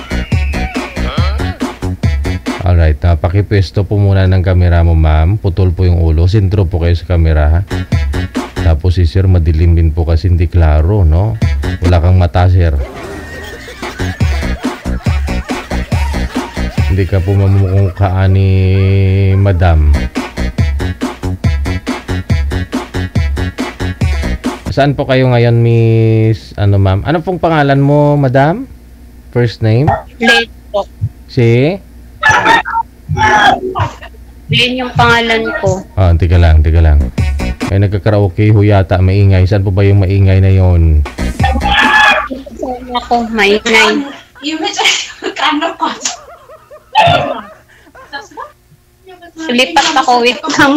Alright, pakipwesto po muna ng kamera mo, ma'am. Putol po yung ulo. Sintro po kayo sa kamera, ha? Tapos si sir, madilim din po kasi hindi klaro, no? Wala kang mata, sir. Hindi ka po mamukhaan ni madam. Saan po kayo ngayon, Miss, ano ma'am? Ano pong pangalan mo, madam? First name? Len po. Si? Len yung pangalan ko. Ah, tika lang. Ay, nagkakaraoke ho yata, maingay. Saan po ba yung maingay na yon? Saan ako, maingay. Lipat ako, wait lang.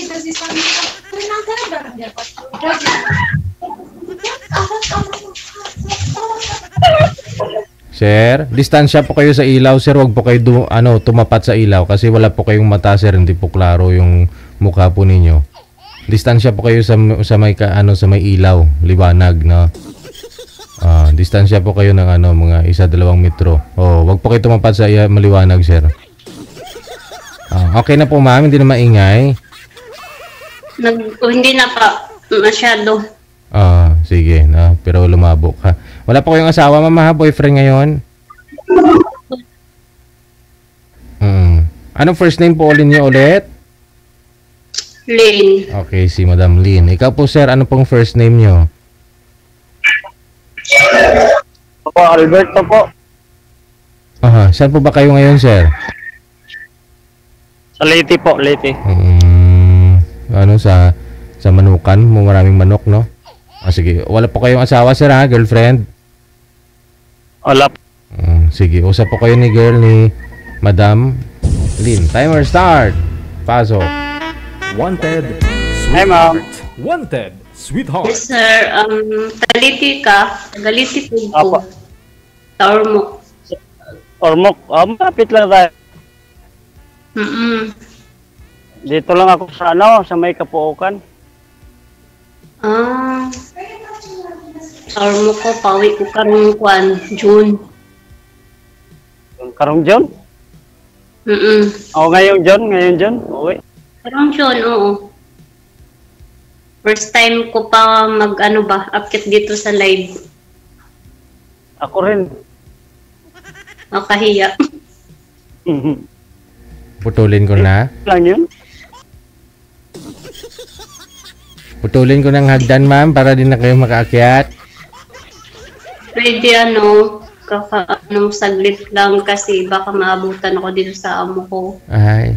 Sir, distansya po kayo sa ilaw, sir. Huwag po kayo tumapat sa ilaw kasi wala po kayong mata, sir. Hindi po klaro yung mukha po ninyo. Distansya po kayo sa may sa may ilaw, liwanag, no. Distansya po kayo ng mga 1-2 metro. Oh, wag po kayo tumapat sa maliwanag, sir. Okay na po, ma'am, hindi na maingay. Hindi na pa masyado. Sige, no, pero lumabo ka. Wala po kayong asawa, mama, ha? Boyfriend ngayon? Anong first name po niyo ulit? Lane. Okay, si Madam Lynn. Ikaw po, sir, ano pong first name niyo? Opo, Alberto po. Saan po ba kayo ngayon, sir? Sa Leyte po, Leyte. Sa Manukan, maraming manok, no? Sige, wala po kayong asawa, sir, ha? Girlfriend? Wala po. Sige, usap po kayo ni Madam Lynn. Timer start. Pasok. Wanted, Hi, ma'am. sweetheart. Wanted, sweetheart. Yes, sir. Taliti ka. Galiti po Apo. ko. Taor mo. Ormoc. Malapit lang tayo. Dito lang ako sa may Kapuukan. Taor mo ko. Pawi ko karong kwan. June. Karong John? Ngayong John. Uwi. Karong June, oo. First time ko pa akit dito sa live. Ako rin. Nakahiya. Putulin ko na. Lang yun. Putulin ko ng hagdan, ma'am, para din na kayo makaakyat. Pwede saglit lang kasi baka maabutan ako dito sa amo ko. Ay.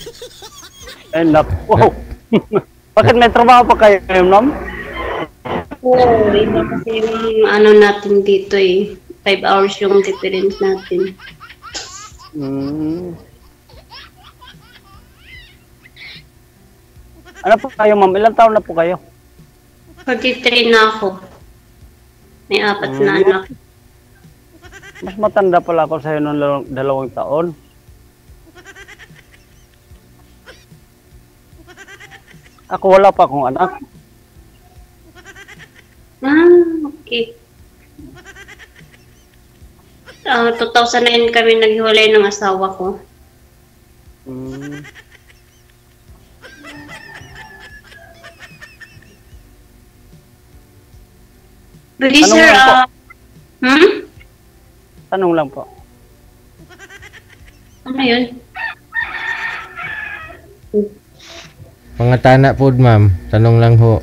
Wow. Bakit may trabaho pa kayo, ma'am? Oo, iba kasi yung natin dito 5 hours yung difference natin. Ano po kayo, ma'am? Ilang taon na po kayo? 43 na ako. May 4 na anak. Mas matanda pala ako sa'yo noong 2 taon. Ako wala pa akong anak. Okay. 2009 kami naghiwalay ng asawa ko. Really, Tanong sir, lang po. Tanong lang po. Ano yun? Mga tana po, ma'am. Tanong lang ho.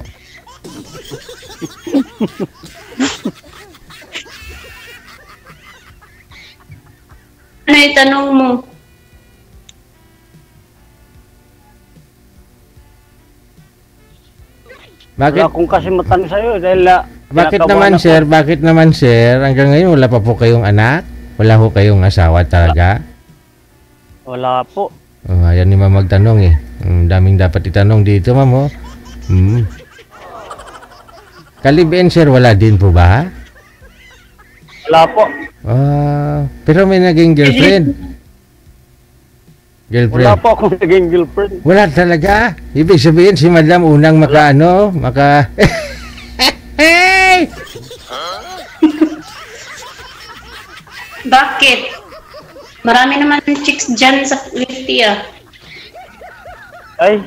Ano yung tanong mo? Bakit? Wala akong kasi matanong sa'yo dahil Bakit kinakabahan naman, sir? Bakit naman, sir? Hanggang ngayon, wala pa po kayong anak? Wala ho kayong asawa talaga? Wala po. Ayan ni ma'am magtanong eh. Daming dapat itanong dito, ma'am, oh. Kalibin, sir, wala din po ba? Wala po. Pero may naging girlfriend. Wala Girlfriend. po akong naging girlfriend. Wala talaga. Ibig sabihin si madam unang Hey! Bakit? Marami naman chicks dyan sa Leyte, Ay.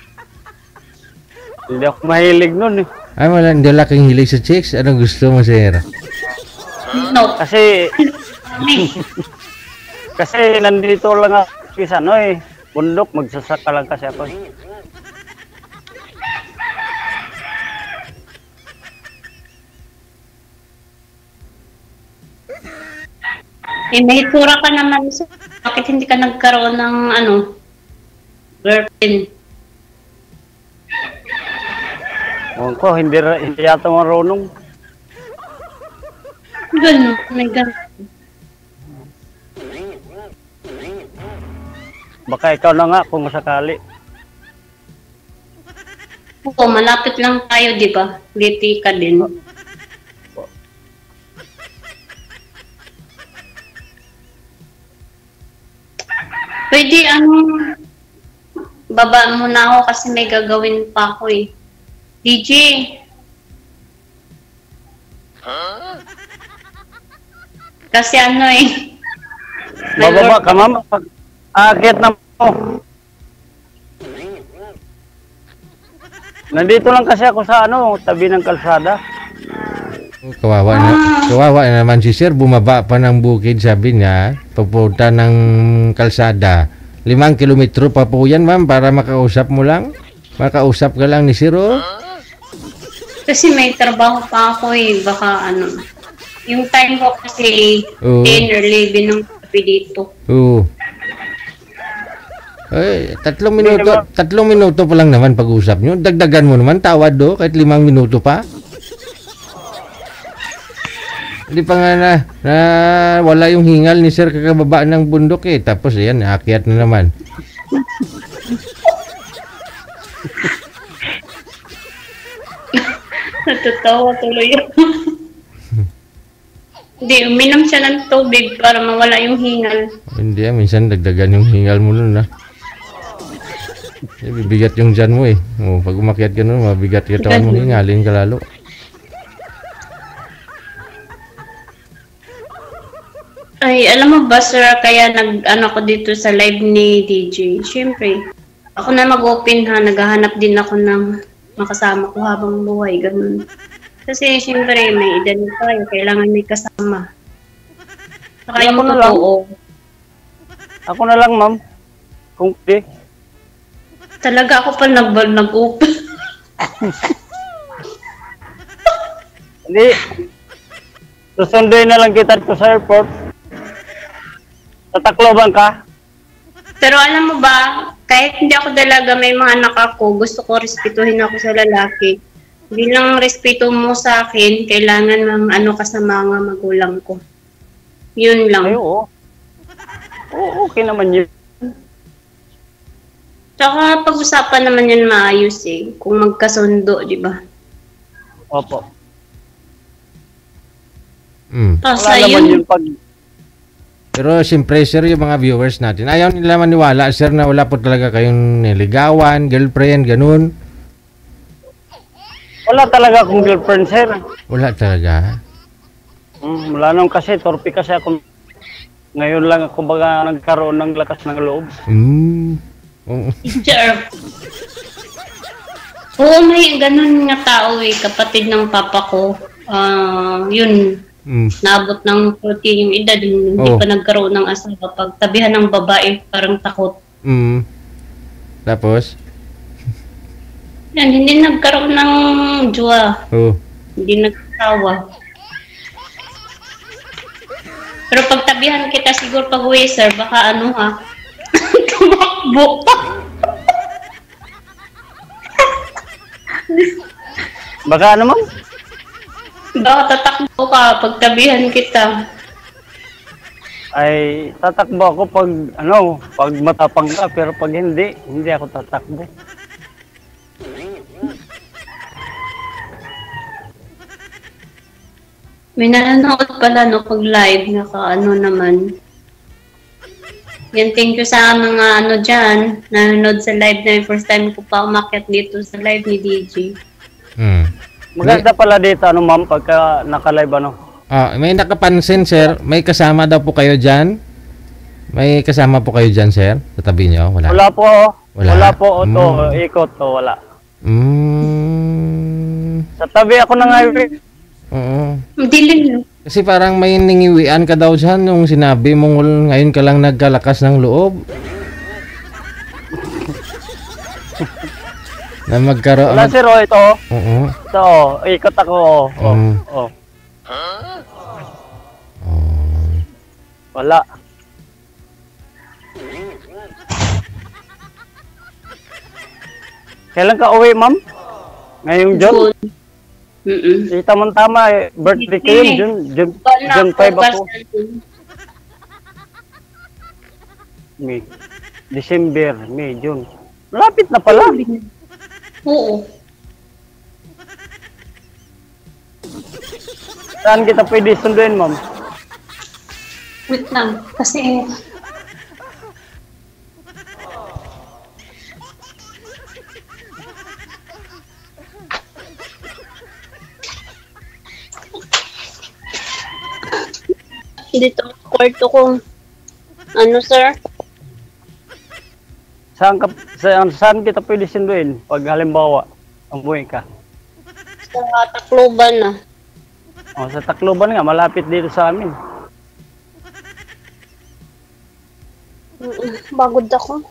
Hindi ako mahilig nun eh. Ay, hindi wala kang hilig sa chicks. Anong gusto mo, sir? No. Kasi nandito lang ako sa bundok, magsasaka lang kasi ako. Eh, may itsura ka naman. So, bakit hindi ka nagkaroon ng girlfriend? Ewan ko, hindi yata marunong. Ganun, may ganun. Baka ikaw na nga kung sakali. Oo, malapit lang tayo, di ba? Liti ka din. Pwede, baba mo na ako kasi may gagawin pa ako eh. DJ! Kasi may Bababa work- ka, ma'am. Aakyat na mo. Nandito lang kasi ako sa tabi ng kalsada. Kawawa na naman si sir, bumaba pa ng bukid, sabi niya, papunta ng kalsada. 5 kilometro pa po yan, ma'am, para makausap mo lang. Makausap ka lang ni sir, oh. Kasi may trabaho pa ako eh. Baka yung time ko kasi Oo. 10 or 11 ng gabi dito. Oo. Ay, 3 minuto pa lang naman pag-usap nyo. Dagdagan mo naman, tawad do, kahit 5 minuto pa. Hindi pa nga na wala yung hingal ni sir kakababa ng bundok eh. Tapos yan, aakyat na naman. Natatawa tuloy ako. Hindi, uminom siya ng tubig para mawala yung hingal. Hindi minsan dagdagan yung hingal mo nun bibigat yung dyan mo eh. Pag umakyat ka nun, mabigat ka tawan mo, hingalin ka lalo. Ay, alam mo ba sir, kaya ko dito sa live ni DJ. Siyempre, ako na mag-open naghahanap din ako ng makasama ko habang buhay, ganun. Kasi siyempre, may edad na tayo, kailangan may kasama. Saka yung totoo. Ako na lang, ma'am. Kung di. Talaga ako pa nag-open. Hindi. Susunduin na lang kita dito sa airport. Tatakloban ka? Pero alam mo ba, kahit hindi ako dalaga, may mga anak ako, gusto ko respetuhin ako sa lalaki. Bilang respeto mo sa akin, kailangan ng ka sa mga magulang ko. Yun lang. Ay, oo. Oo, okay naman yun. Tsaka pag-usapan naman yan maayos eh, kung magkasundo, di ba? Opo. Kasi Wala naman yun pag... Pero siyempre sir, yung mga viewers natin, ayaw nila maniwala sir na wala po talaga kayong niligawan, girlfriend, ganun. Wala talaga akong girlfriend, sir. Wala talaga. Wala nang kasi, torpe kasi ako. Ngayon lang ako baga nagkaroon ng lakas ng loob. Oo. Sure. Oo, may ganun nga tao eh, kapatid ng papa ko. Yun, naabot ng 40 yung edad, hindi pa nagkaroon ng asawa. Pagtabihan ng babae, parang takot. Tapos? Yan, hindi nagkaroon ng jowa. Hindi nagkasawa. Pero pagtabihan kita siguro pag uwi, sir, baka tumakbo. Baka ano, ma'am? Baka tatakbo ka, pagtabihan kita. Ay, tatakbo ako pag matapang ka, pero pag hindi ako tatakbo. May nanonood pala pag live, naman. Yan, thank you sa mga dyan, nanonood sa live na first time ko pa umakyat dito sa live ni DJ. Maganda pala dito, ma'am, pagka naka-live, may nakapansin, sir. May kasama daw po kayo dyan? May kasama po kayo dyan, sir? Sa tabi nyo? Wala? Wala po. Wala? Wala po. Ikot to, wala. Sa tabi ako ng highway. Oo. Dilim. Kasi parang may ningiwian ka daw dyan nung sinabi mong ngayon ka lang nagkalakas ng loob. Na magkaroon. Wala, sir, ito. Oo. Ito, ikot ako. Wala. Kailan ka uwi, ma'am? Ngayong June? Mm-mm. Tama-tama eh. Birthday ko yun. June 5 ako. May. December, May, June. Malapit na pala. Oo. Saan kita pwede sunduin, ma'am? Wait lang. Kasi dito ang kwarto ko. Ano, sir? Saan kita pwede sunduin pag halimbawa umuwi ka? Sa Tacloban na. O, sa Tacloban nga, malapit dito sa amin. Bagod ako.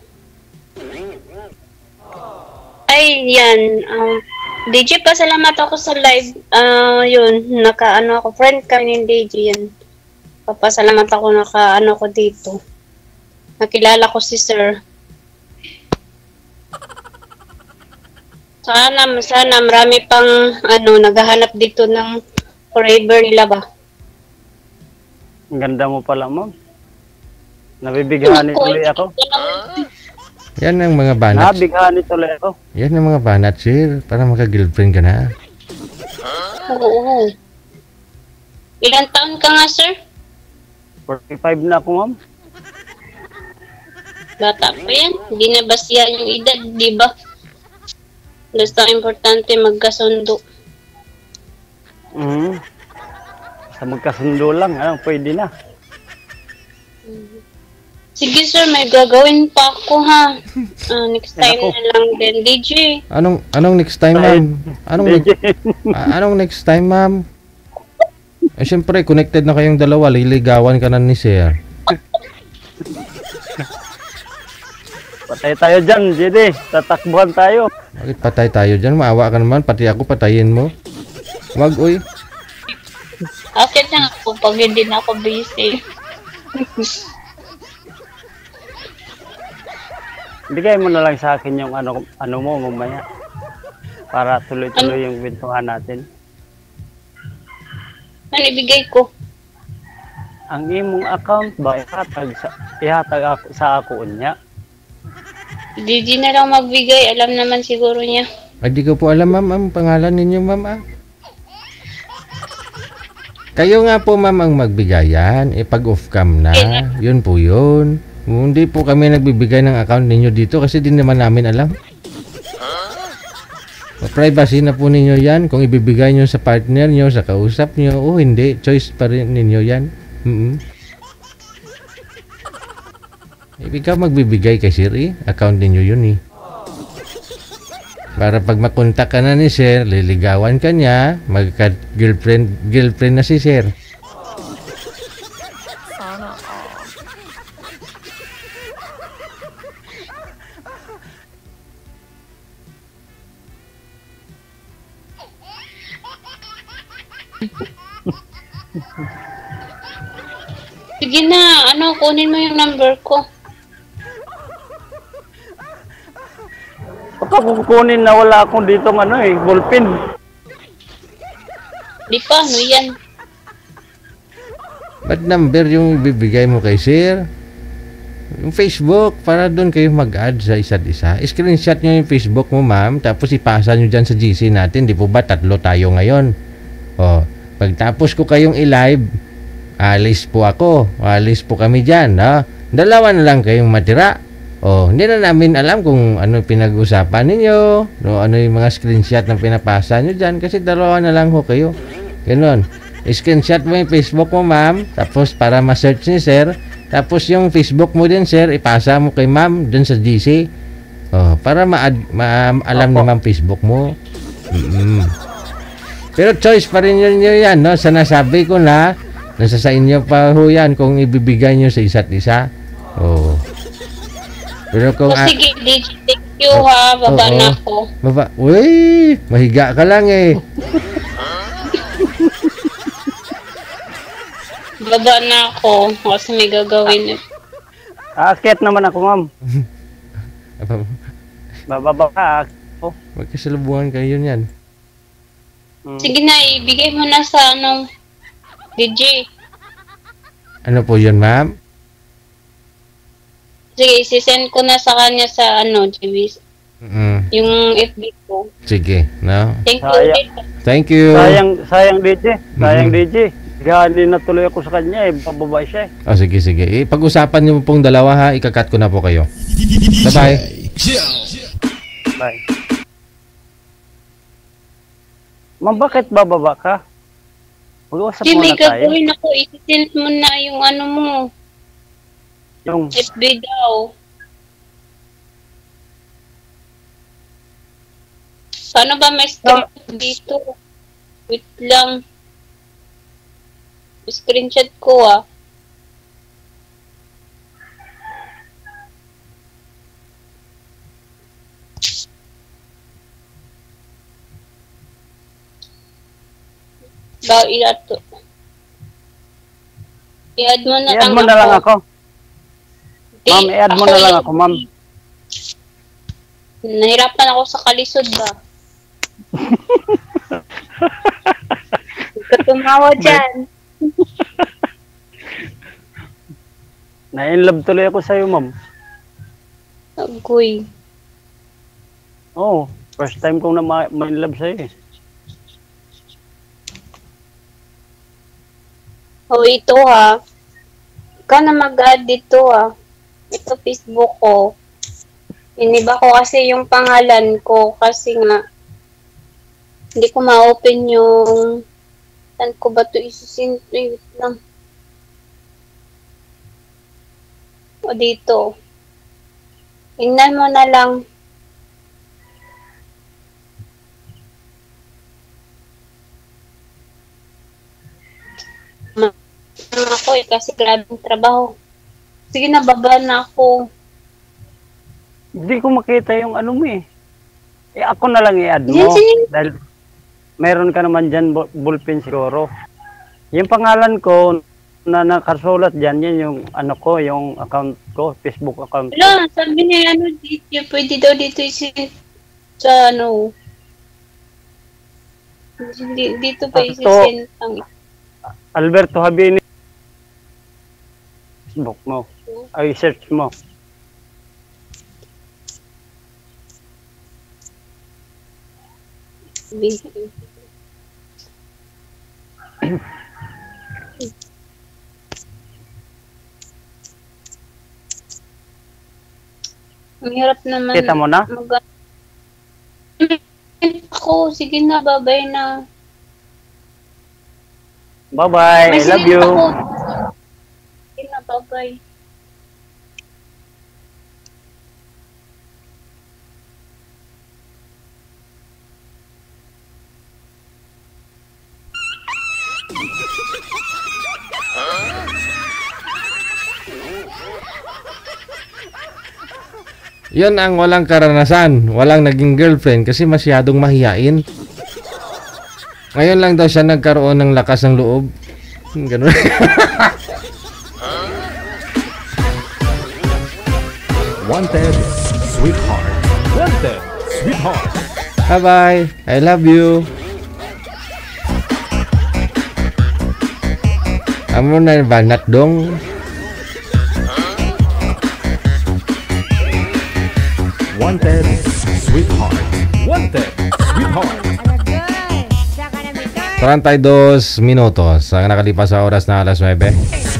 Ay, yan. DJ, pasalamat ako sa live. Yun, naka-ano ako. Friend kami ni DJ, yan. Papasalamat ako naka-ano ko dito. Nakilala ko si sir. Sana marami pang naghahanap dito ng forever nila ba? Ang ganda mo pala, ma'am. Nabibighanin tuloy ako. Yan ang mga banat. Nabibighanin tuloy ako. Yan ang mga banat, sir. Para maka-girlfriend ka na. Oo. Ilan taon ka nga, sir? 45 na ako, ma'am. Bata pa yan. Hindi na basihan yung edad, di ba? Basta importante magkasundo. Sa magkasundo lang, pwede na. Sige sir, may gagawin pa ako ha. Next time na lang din, DJ. Anong next time, ma'am? Anong next time, ma'am? Siyempre, connected na kayong dalawa. Liligawan ka na ni sir. Patay tayo dyan, JD. Tatakbuhan tayo. Bakit patay tayo dyan? Maawa ka naman. Pati ako patayin mo. Wag, uy. Akin na ako pag hindi na ako busy. Bigay mo na lang sa akin yung ano mo mamaya. Para tuloy-tuloy yung kwentuhan natin. Ano ibigay ko? Ang imong account ba ihatag ako sa ako unya? DJ na lang magbigay. Alam naman siguro niya. Ay, di ko po alam, ma'am, ang pangalan ninyo, ma'am, Kayo nga po, ma'am, ang magbigayan. Pag off-cam na, yun po yun. Hindi po kami nagbibigay ng account ninyo dito kasi di naman namin alam. Privacy na po ninyo yan. Kung ibibigay nyo sa partner nyo, sa kausap nyo, hindi. Choice pa rin ninyo yan. Ikaw magbibigay kay Siri. Account ninyo yun Para pag makontak ka na ni Sir, liligawan ka niya, magka-girlfriend na si Sir. Sige na, kunin mo yung number ko. Baka kukunin na wala akong dito ballpen. Di pa, yan? Ba't number yung bibigay mo kay Sir? Yung Facebook, para doon kayo mag-add sa isa't isa. Screenshot nyo yung Facebook mo, ma'am, tapos ipasa nyo dyan sa GC natin. Di po ba, 3 tayo ngayon? Pagtapos ko kayong i-live, alis po ako. Alis po kami dyan, no? 2 na lang kayong matira. Hindi na namin alam kung ano pinag-usapan ninyo, ano yung mga screenshot na pinapasa nyo dyan, kasi 2 na lang ho kayo. Ganon. Screenshot mo yung Facebook mo, ma'am, tapos para ma-search ni Sir, tapos yung Facebook mo din, Sir, ipasa mo kay ma'am dun sa GC. Para alam ni ma'am Facebook mo. Pero choice pa rin nyo yan, no? Sa nasabi ko na, nasa sa inyo pa ho yan kung ibibigay nyo sa isa't isa. Pero kung sige, DJ, thank you ha. Baba na ako. Uy, mahiga ka lang Baba na ako kasi may gagawin. Aakyat naman ako, ma'am. Apa, Bababa ka. Oh. magkasalubungan kayo niyan. Sige na, ibigay mo na sa DJ. Ano po yun, ma'am? Sige, sisend ko na sa kanya sa GBs. Yung FB ko. Sige, no? Thank you. Sayang. Thank you. Sayang DJ. Sayang DJ. Gani na tuloy ako sa kanya bababa siya Oh, sige. Pag-usapan niyo pong dalawa ha, ikakat ko na po kayo. Bye-bye. Bye. Ma'am, bakit bababa ka? Mag-uusap Sige, may muna tayo. gagawin ako. Isisend mo na yung mo. Yung FB daw. Paano ba may script dito? Wait lang. Screenshot ko I-add mo na i-add mo na lang ako. Ma'am, i-add mo na lang ako, ma'am. Nahirapan ako sa kalisod ba? Huwag ka tumawa dyan. Na-inlove tuloy ako sa'yo, ma'am. Agoy. Oo, first time kong ma-inlove sa'yo eh. Oh, ito Ikaw na mag-add dito Ito Facebook ko. Iniba ko kasi yung pangalan ko kasi nga hindi ko ma-open yung saan ko ba ito isusin? Wait lang. O dito. Tingnan mo na lang. Ako kasi grabing trabaho. Sige na, baba na ako. Hindi ko makita yung mo eh. Ako na lang i-add mo. Sige. Dahil meron ka naman dyan ballpen siguro. Yung pangalan ko na nakasulat dyan, yan yung ko, yung account ko, Facebook account ko. Wala, sabi niya dito, pwede daw dito sa dito pa isi-send ang Alberto Habini. Facebook mo. Ay, search mo. Ang hirap naman. Kita mo na? Ako, sige na, babay na. Bye-bye. I love you. Sige na, babay. Yun ang walang karanasan, walang naging girlfriend kasi masyadong mahiyain. Ngayon lang daw siya nagkaroon ng lakas ng loob. Ganun. Wanted, sweetheart. Wanted, sweetheart. Bye-bye. I love you. Amo na banat dong. Wanted, sweetheart. Wanted, sweetheart. 32 minutos ang nakalipas sa oras na alas 9.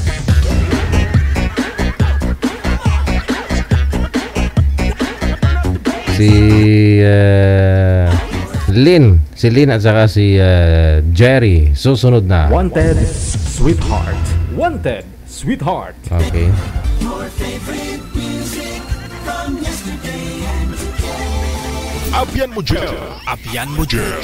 Si Lynn at saka si Jerry susunod na. Wanted, sweetheart. Wanted, sweetheart. Okay. Apian mo dyan. Apian mo dyan.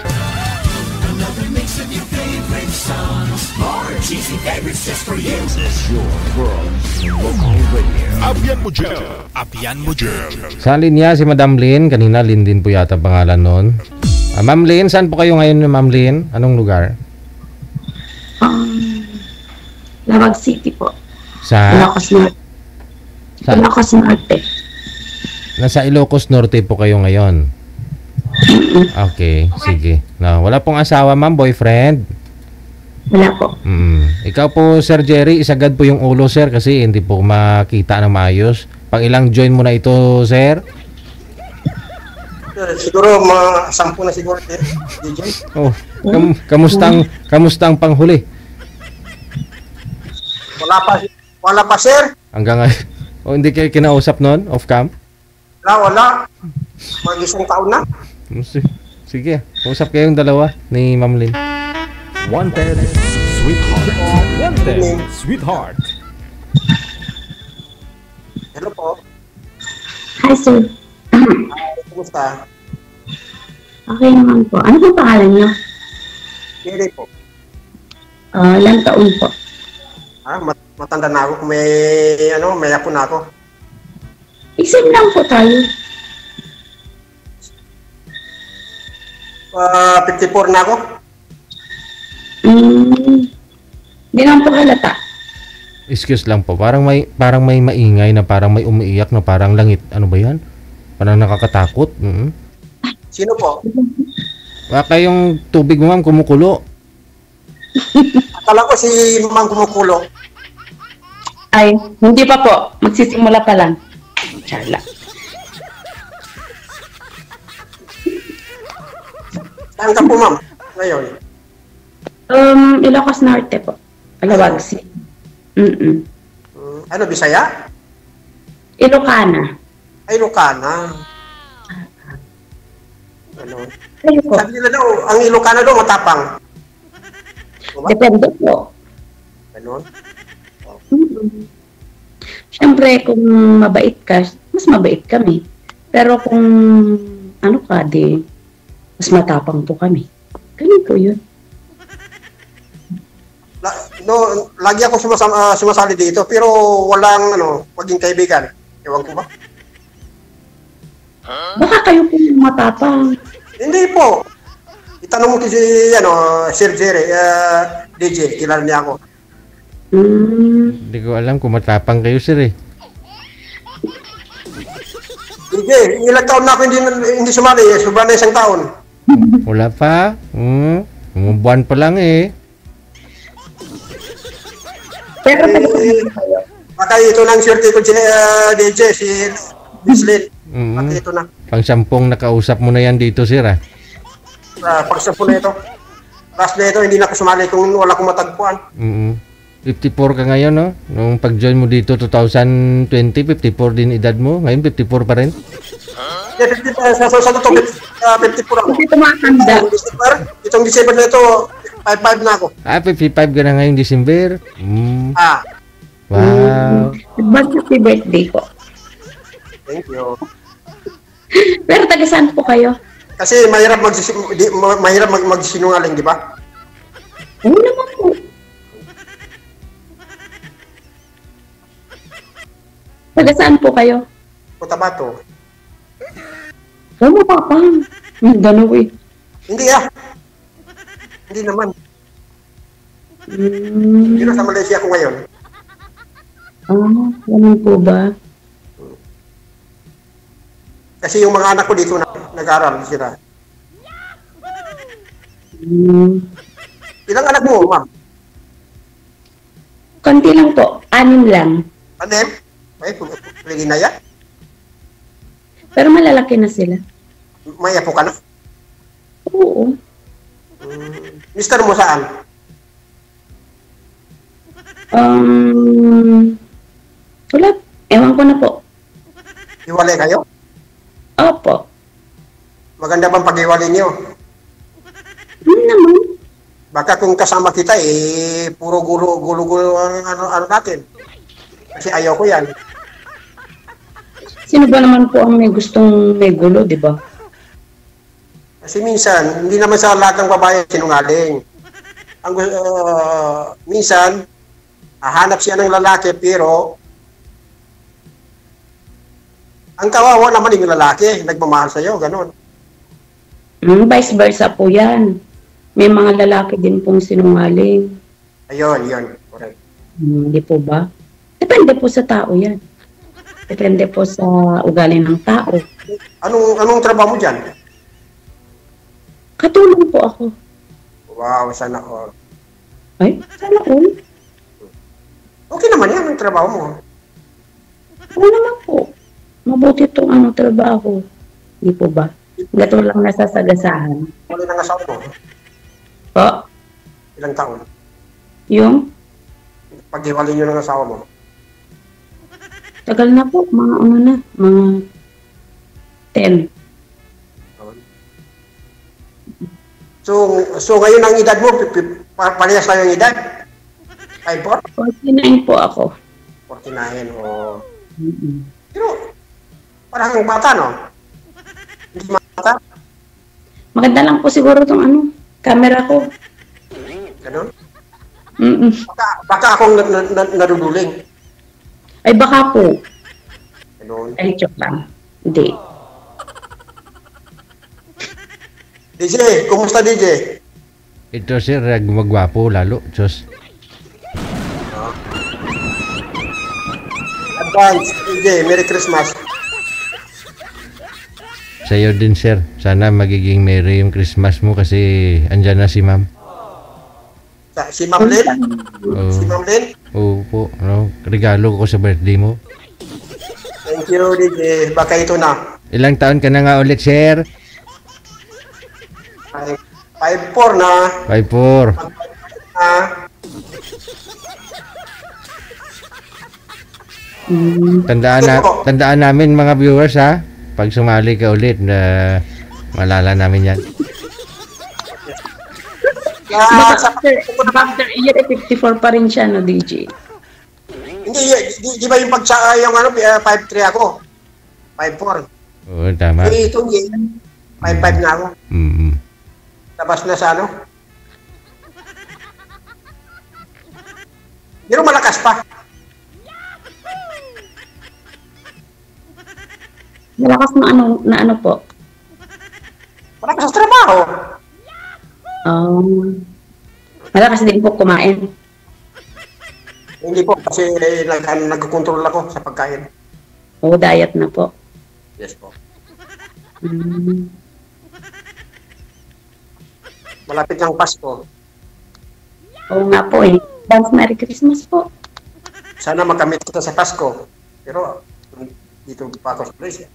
Apian mo dyan. Apian mo dyan. Sa linya si Madam Lynn, kanina Lynn din po yata pangalan nun. Ma'am Lynn, saan po kayo ngayon, Ma'am Lynn? Anong lugar? Lawag City po. Sa, Ilocos Norte. sa Ilocos Norte. nasa Ilocos Norte po kayo ngayon. Okay, sige. No, wala pong asawa, ma'am, boyfriend. Wala po. Ikaw po, Sir Jerry, isagad po yung ulo, sir, kasi hindi po makita ng maayos. Pang ilang join mo na ito, sir? Siguro mga 10 na siguro, DJ. Oh, kamustang panghuli? Wala pa, sir. Hanggang ngayon. Oh, hindi kayo kinausap noon, off cam? Wala. Mag-isang taon na. Sige, usap kayong dalawa ni Ma'am Lynn. Wanted, sweetheart. Wanted, sweetheart. Hello po. Hi, sir. Kumusta? Okay naman po. Ano po pangalan niyo? Jerry po. Ilang taon po? Matanda na ako. May apo na ako. Isip lang po tayo. 54 na ako. Hindi naman po halata. Excuse lang po. Parang may maingay na parang may umiiyak na parang langit. Ano ba 'yan? Parang nakakatakot. Sino po? Baka yung tubig mo, ma'am, kumukulo. Akala ko si Mamang kumukulo. Ay, hindi pa po. Magsisimula pa lang. Charla. Saan ka po, ma'am? Ngayon? Ilocos Norte po. Alawag City. Ano, Bisaya? Ilocana. Ay, Ilocana. Ano? Kayo po. Sabi nila daw, ang Ilocana daw matapang. Depende po. Ano? Siyempre, kung mabait ka, mas mabait kami. Pero kung ano ka, mas matapang po kami. Ganun po yun. Lagi ako sumasali dito, pero walang maging kaibigan. Ewan ko ba? Baka kayo po yung matapang. Hindi po. Itanong mo si Sir Jerry, DJ, kilala niya ako. Hindi ko alam kung matapang kayo, sir, eh. DJ, ilang taon na ako hindi sumali, sobra na 1 taon. Wala pa. Buwan pa lang, eh. Pero baka ito lang swerte ko, DJ, si Bislin. Baka ito na. Pang-sampung nakausap mo na yan dito, sir, ah. Pag-sampo na ito. Last na ito, hindi na ako sumali kung wala akong matagpuan. 54 ka ngayon, no? Nung pag-join mo dito, 2020, 54 din edad mo. Ngayon, 54 pa rin? Yeah, 54 ako. hindi tumatanda. Itong December na ito, 55 na ako. 55 ka na ngayong December. Wow. Advance happy birthday po. Thank you. Pero taga saan po kayo? Kasi mahirap magsinungaling, di ba? Oo naman po. Taga saan po kayo? Cotabato. Matapang. Gano'n eh. Hindi Hindi naman. Pero sa Malaysia ako ngayon. Ganun po ba? Kasi yung mga anak ko dito nag-aaral sila. Ilang anak mo, ma'am? Konti lang po. 6 lang. Anem? Ay, pwede na yan. Pero malalaki na sila. May apo ka na? Oo. Mister mo saan? Wala. Ewan ko na po. Hiwalay kayo? Opo. Maganda bang pag-iwalay niyo? Naman. Baka kung kasama kita, puro gulo-gulo ano natin. Kasi ayaw ko yan. Sino ba naman po ang may gustong may gulo, di ba? Kasi minsan, hindi naman sa lahat ng babae sinungaling. Minsan, hahanap siya ng lalaki, pero ang kawawa naman yung lalaki, nagmamahal sa'yo, gano'n. Vice versa po yan. May mga lalaki din pong sinungaling. Ayun, correct. Hindi po ba? Depende po sa tao yan. Depende po sa ugali ng tao. Anong trabaho mo dyan? Katulong po ako. Wow, sana all. Ay, sana all. Okay naman yan ang trabaho mo. Oo naman po. Mabuti itong trabaho. Hindi po ba? Gato lang nasasagasahan. Ano nang asawa mo? Po? Ilang taon? Yung? Paghiwalay nyo ng asawa mo? Tagal na po. Mga mga 10. So ngayon ang edad mo, parehas lang yung edad? 5'4"? 49 po ako. 49, o... Pero, parang bata, no? Hindi bata? Maganda lang po siguro itong camera ko. Ganun? Mm-mm. Baka akong naduduling. Ay baka po. Ganun. Ay, joke lang. Hindi. DJ, kumusta DJ? Ito sir, gumagwapo lalo. Diyos. Advance, DJ, Merry Christmas. Sa'yo din sir. Sana magiging merry yung Christmas mo kasi andyan na si ma'am. Si Ma'am Lynn? Oo. Si Ma'am Lynn? Oo po. Regalo ko sa birthday mo. Thank you, DJ. Baka ito na. Ilang taon ka na nga ulit sir? 5'4" na. 5'4". Tandaan namin mga viewers ha. Pag sumali ka ulit na malala namin yan. After year 54 pa rin siya, no, DJ? Hindi, di ba yung 5'3" ako? 5'4". Oo, tama. Eh, ito, 5'5" na ako. Labas na sa Pero malakas pa. Malakas na ano po? Malakas sa trabaho. Malakas din po kumain. Hindi po, kasi nag-control ako sa pagkain. Diet na po. Yes po. Malapit ng Pasko. Oo nga po eh. Advance Merry Christmas po. Sana makamit kita sa Pasko. Pero dito pa ako sa place.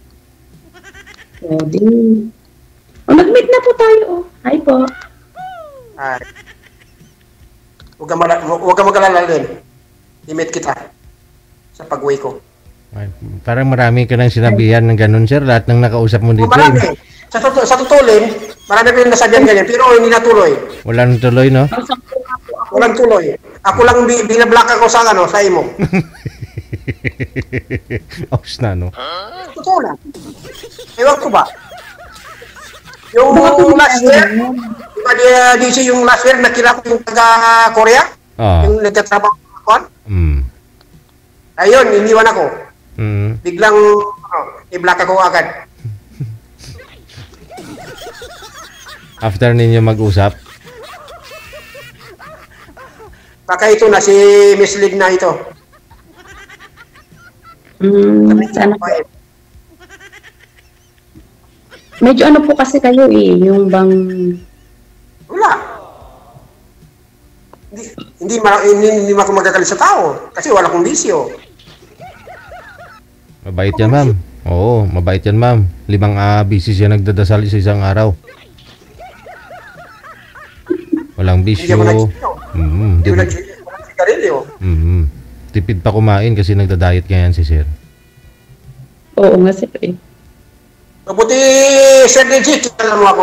Pwede. Nag-meet na po tayo. Hi po. Ay. Huwag ka mag-alala din. I-meet kita sa pag-uwi ko. Ay, parang marami ka nang sinabihan ng ganun sir. Lahat ng nakausap mo dito. Marami. Sa tutulin, marami ko yung nasabihan ganyan, pero hindi natuloy. Walang tuloy, no? Walang tuloy. Ako lang binablock ako sa imo. Aus na, no? Totoo lang. Ewan ko ba? Yung last year, DC yung last year, nakila ko yung taga-Korea, yung nagtatrabaho ko. Ayun, iniwan ako. Biglang, i-block ako agad. After ninyo mag-usap? Baka ito na, si Miss Lynn na ito. Sana po. Medyo ano po kasi kayo eh, yung bang... Wala. Hindi ako magagalit sa tao, kasi wala kong bisyo. Mabait yan, ma'am. Oo, mabait yan, ma'am. 5 busy siya nagdadasal sa isang araw. Walang bisyo. Hindi mo nagsigarilyo. Tipid pa kumain kasi nagda-diet ganyan si sir. Oo nga sir eh. Mabuti, Sir DJ, kilala mo ako.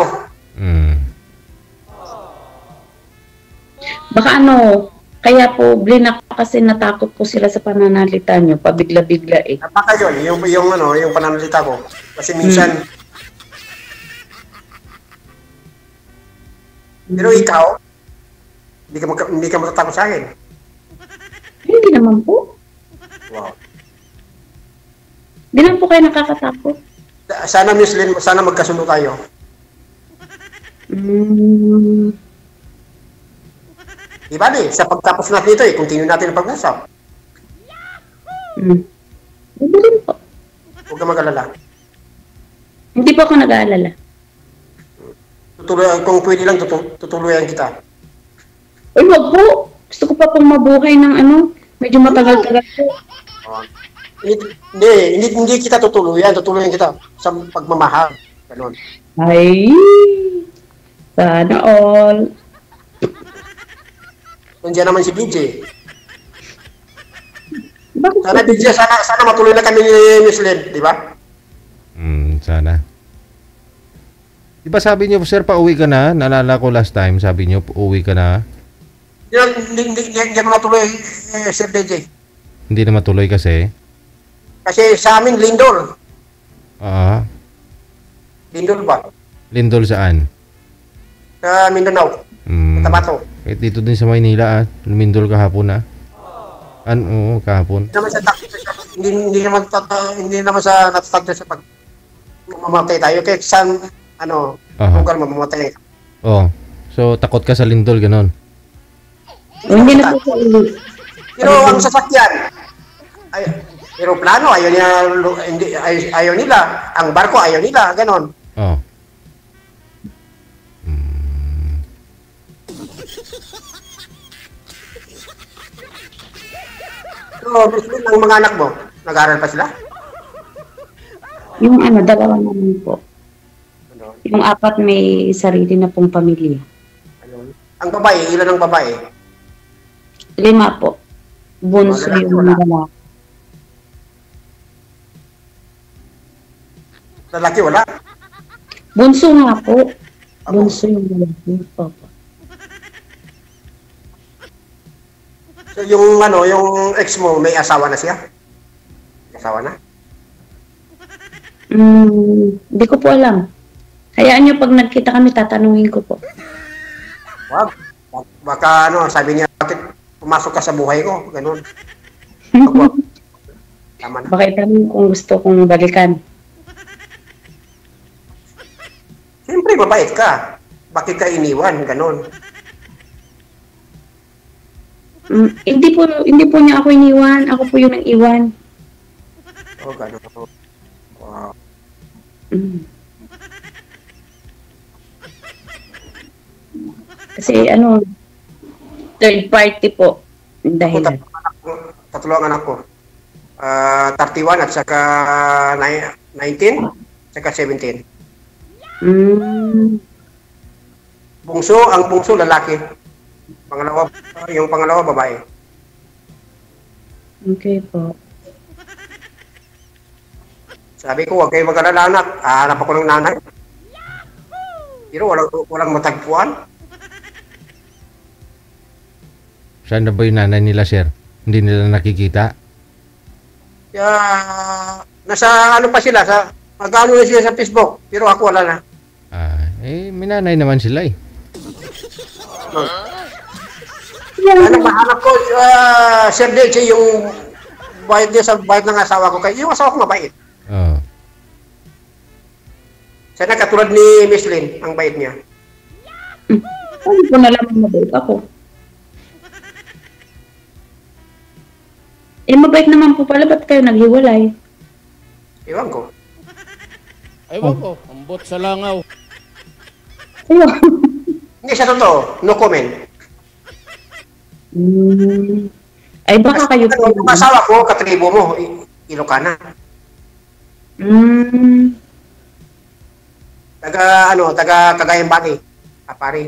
Baka kaya po, blinak kasi natakot po sila sa pananalita nyo, pabigla-bigla eh. Baka yun, yung pananalita ko. Kasi minsan, pero ikaw, hindi ka matatakot sa akin. Hindi naman po. Wow. Hindi naman po kayo nakakatakot. Sana, Miss Lynn, sana magkasundo tayo. Di ba sa pagtapos natin ito continue natin ang pag-usap. Hindi rin po. Huwag ka mag-alala. Hindi po ako nag-aalala. Tutuloy, kung pwede lang, tutuloyan kita. Uy, wag po. Gusto ko pa pong mabuhay ng medyo matagal-tagal po. Hindi kita tutuloyan kita sa pagmamahal. Ganon. Ay, sana all. Nandiyan naman si BJ. Bakit Sana BJ, sana matuloy na kami ni Miss Len, di ba? Sana. Di ba sabi niyo, sir, pauwi ka na? Naalala ko last time, sabi niyo, pauwi ka na. Hindi ako natuloy, Sir DJ. Hindi na matuloy kasi? Kasi sa amin, Lindol. Lindol ba? Lindol saan? Sa Mindanao. Tabato. Kahit dito din sa Maynila, lumindol kahapon oo, kahapon. Hindi naman sa natatag sa pag mamatay tayo. Kahit saan, lugar mamamatay. So takot ka sa lindol, ganon? Hindi na po sa Pero ang sasakyan, aeroplano, ayaw nila. Ang barko, ayaw nila. Ganon. So, ang mga anak mo, nag-aaral pa sila? Yung dalawa naman po. Yung 4 may sarili na pong pamilya. Ang babae, ilan ang babae? 5 po. Bunso yung lalaki. Lalaki wala? Bunso nga po. Bunso yung lalaki. Papa. So, yung ex mo, may asawa na siya? May asawa na? Hindi ko po alam. Hayaan nyo, pag nagkita kami, tatanungin ko po. Wag. Baka sabi niya, bakit pumasok ka sa buhay ko? Ganon. Tama na. Baka itanong kung gusto kong balikan. Siyempre, mabait ka. Bakit ka iniwan? Ganon. Hindi po niya ako iniwan. Ako po yung nang-iwan. Ganon. Wow. Kasi third party po. Dahil tatlo ang anak ko. 31 at saka 19 saka 17. Ang bungso lalaki. Yung pangalawa babae. Okay po. Sabi ko, huwag kayo mag-alala, anak. Hanap ako ng nanay. Pero walang matagpuan. Saan na ba yung nanay nila, sir? Hindi nila nakikita? Kaya, nasa pa sila, magkano na sila sa Facebook, pero ako wala na. May nanay naman sila eh. Mahanap ko, Sir DJ, yung bayad niya sa bayad ng asawa ko. Yung asawa ko mabait. Sana katulad ni Miss Lynn, ang bayad niya. Ano po nalaman mabait ako? Mabait naman po pala, ba't kayo naghiwalay? Iwan ko. Ewan ko, ambot sa langaw. Hindi sa totoo, no comment. Ay baka kayo po. Yung asawa ko, katribo mo, Ilocana. Taga Cagayan Valley, Apari.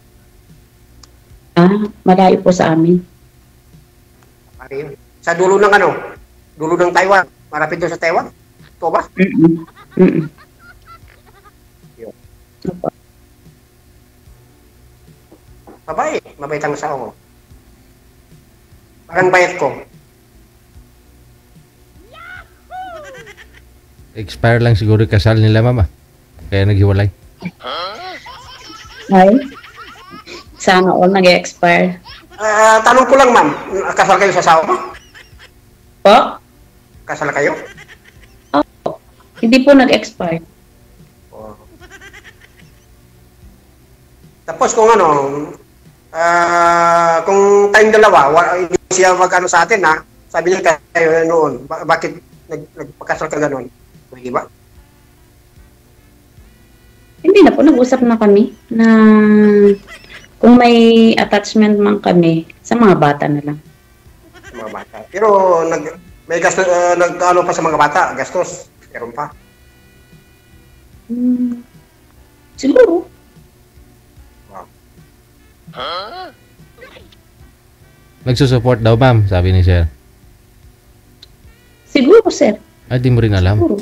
Malayo po sa amin. Apari yun. Sa dulo ng Taiwan. Marapit doon sa Taiwan. Ito ba? Mabait ang asawa ko. Parang bayat ko. Expire lang siguro yung kasal nila, mama. Kaya naghiwalay. Ay? Sana all nag-expire. Tanong ko lang, ma'am. Kasal kayo sa asawa mo? Po? Kasal kayo? Hindi po nag-expire. Tapos kung kung tayong dalawa, hindi siya mag-ano sa atin ha, sabi niya kayo noon, bakit nagpakasal ka gano'n? Di ba? Hindi na po, nag-usap na kami na kung may attachment man kami, sa mga bata na lang. Sa mga bata. Pero may gastos, nag-ano pa sa mga bata, gastos. Meron pa. Siguro. Huh? Nagsusupport daw, ma'am, sabi ni sir. Siguro, sir. Ay, di mo rin alam. Siguro.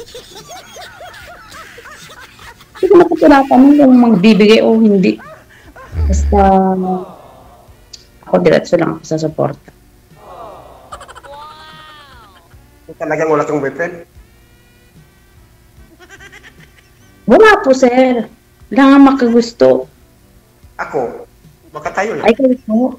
Hindi ko napatulapan kung magbibigay o hindi. Basta ako diretso lang ako sa support. Talagang wala kang boyfriend? Wala po, sir. Wala nga makagusto. Ako? Baka tayo na. Ay, kayo po.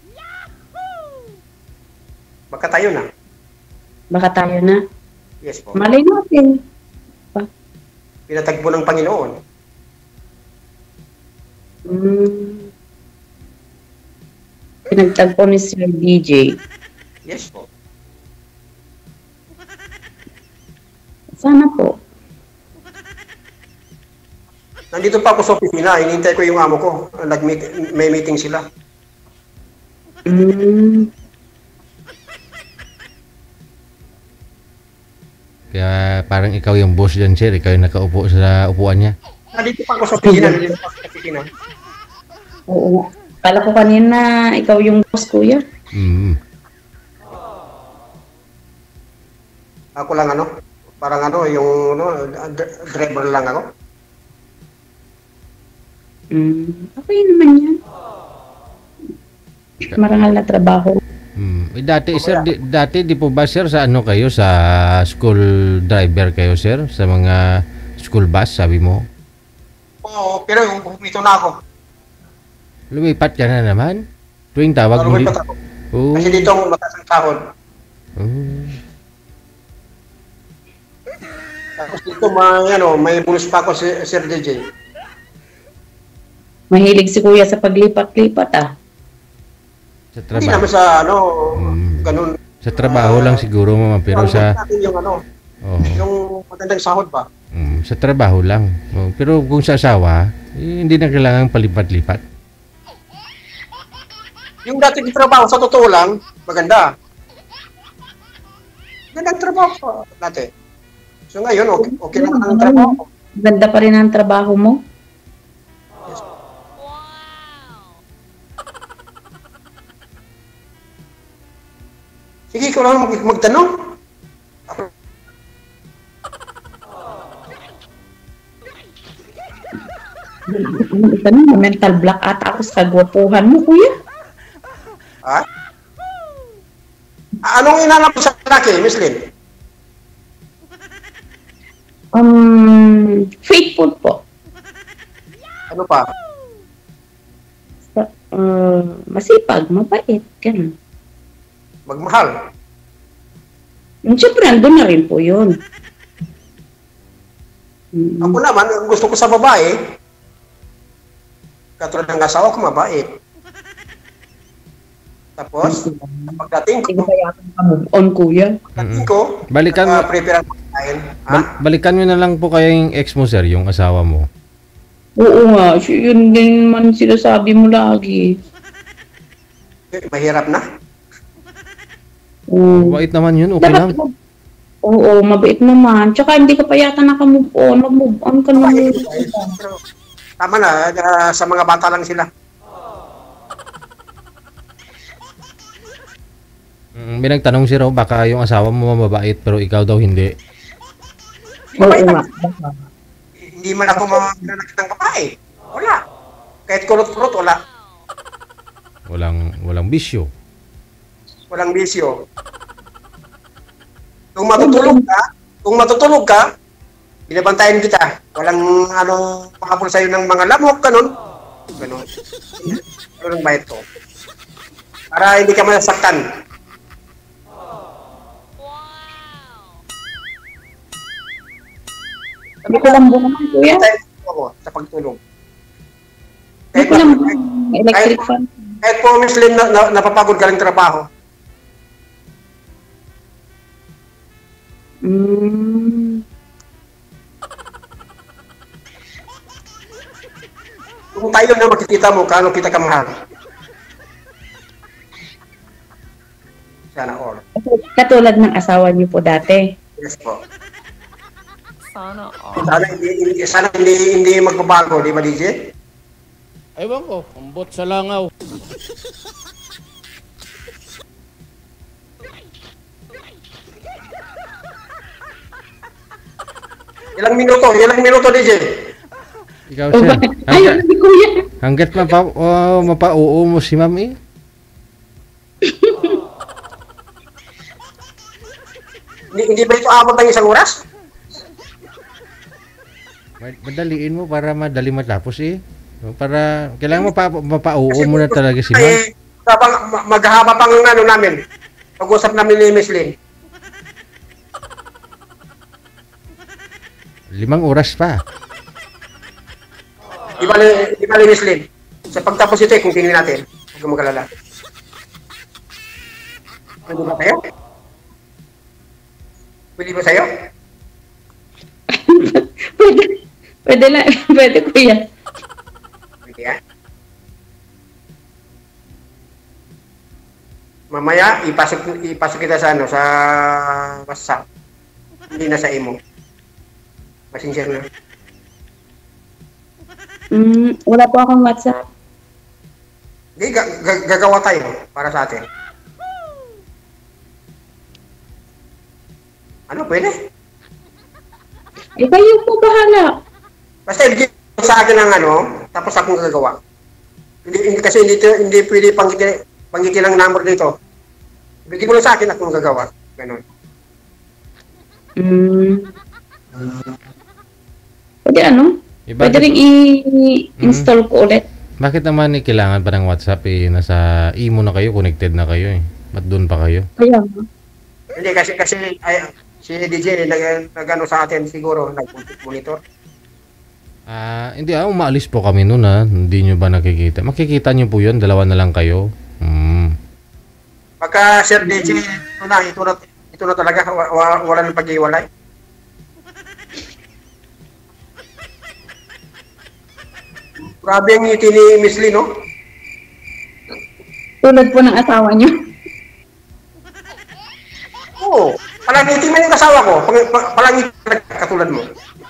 Baka tayo na. Baka tayo na. Yes po. Malay natin. Pinatagpo ng Panginoon. Pinagtagpo ni Sir DJ. Yes po. Sana po. Nandito pa ako sa opisina. Hinihintay ko yung amo ko. May meeting sila. Kaya parang ikaw yung boss dyan, sir. Ikaw yung nakaupo sa upuan niya. Nandito pa ako sa opisina. Nandito pa ako sa opisina. Oo. Kala ko kanina ikaw yung boss, kuya. Ako lang ano. Parang ano, yung driver lang ako. Okay naman yan. Marangal na trabaho. Dati, sir, dati di po ba, sir, sa ano kayo? Sa school driver kayo, sir? Sa mga school bus, sabi mo? Oo, pero humito na ako. Lumipat ka na naman? Tuwing tawag mo Lumipat ako. Kasi dito ang mataas ang sahod. Tapos dito may bonus pa ako, Sir DJ. Mahilig si kuya sa paglipat-lipat, ah. Sa trabaho. Hindi naman sa ganun. Sa trabaho lang siguro, mama, pero sa... Yung yung magandang sahod ba? Sa trabaho lang. Pero kung sa asawa, hindi na kailangan palipat-lipat. Yung dati yung trabaho, sa totoo lang, maganda. Magandang trabaho pa dati. So ngayon, okay naman ang trabaho ko. Ganda pa rin ang trabaho mo. Sige, ikaw lang magtanong. Mental block ata ako sa kagwapuhan mo, kuya. Ha? Anong inanap sa lalaki, Miss Lynn? Faithful po. Ano pa? Masipag, mabait, ganun. Magmahal. Siyempre, andun na rin po yun. Ako naman, ang gusto ko sa babae, katulad ng asawa ko, mabait. Tapos, pagdating ko, hindi kaya ako move on, kuya. Pagdating ko, balikan mo, prepare ako kain. balikan mo na lang po kayong ex mo, sir, yung asawa mo. Oo nga, yun din man sinasabi mo lagi. Mahirap na? Mabait naman yun, okay lang. Oo, mabait naman. Tsaka hindi ka pa yata naka-move on. Mag-move on ka na. Tama na, sa mga bata lang sila. May nagtanong si Ro, baka yung asawa mo mabait pero ikaw daw hindi. Oo nga. Hindi man ako mananakit ng babae. Wala. Kahit kulot-kulot, wala. Walang bisyo. Walang bisyo. Kung matutulog ka, binabantayan kita. Walang makapul sa'yo ng mga lamok, ganun. Ganun ang bayad ko. Para hindi ka masaktan. Sabi ko lang naman, kuya. Ako sa pagtulog. Sabi ko lang electric fan. Kahit po, Miss Lynn, napapagod ka ng trabaho. Kung tayo na makikita mo, kano kita kamahal. Sana all. Katulad ng asawa niyo po dati. Yes po. Sana hindi magbabago, di ba, DJ? Ewan ko, ambot sa langaw. Ilang minuto, DJ? Ikaw, sir. Ayun, si Kuya. Hanggat mapa-oo mo si ma'am eh. Hindi ba ito abot ng isang oras? Madaliin mo para madali matapos eh. Para kailangan mapa-oo mo na talaga si ma'am. Ay, maghahaba pang ano namin. Pag-usap namin ni Miss Lynn. 5 oras pa. Di ba ni Miss Lynn? Sa pagtapos ito, continue natin. Huwag kang mag-alala. Pwede ba sa'yo? Pwede ba sa'yo? Pwede na, pwede Kuya. Pwede yan. Mamaya, ipasok kita sa sa WhatsApp. Hindi na sa imo. Messenger na. Wala po akong WhatsApp. Hindi, gagawa tayo para sa atin. Ano, pwede? Kayo po bahala. Basta ibigay sa akin ang ano, tapos akong gagawa. Kasi hindi pwede pangiti ng number dito. Ibigay mo lang sa akin, akong gagawa. Ganon. Pwede ano? Pwede rin i-install ko ulit. Bakit naman kailangan pa ng WhatsApp eh? Nasa imo na kayo, connected na kayo eh. Ba't doon pa kayo? Kaya hindi, kasi si DJ nag-ano sa atin siguro, nag-monitor. Hindi umaalis po kami noon Hindi nyo ba nakikita? Makikita nyo po yun, dalawa na lang kayo. Pagka Sir DJ, ito na talaga, wala nang pag-iwalay. Grabe ang ngiti ni Miss Lynn, no? Tulad po ng asawa niyo. Oo. Palangiti mo yung kasawa ko. Palangiti katulad mo.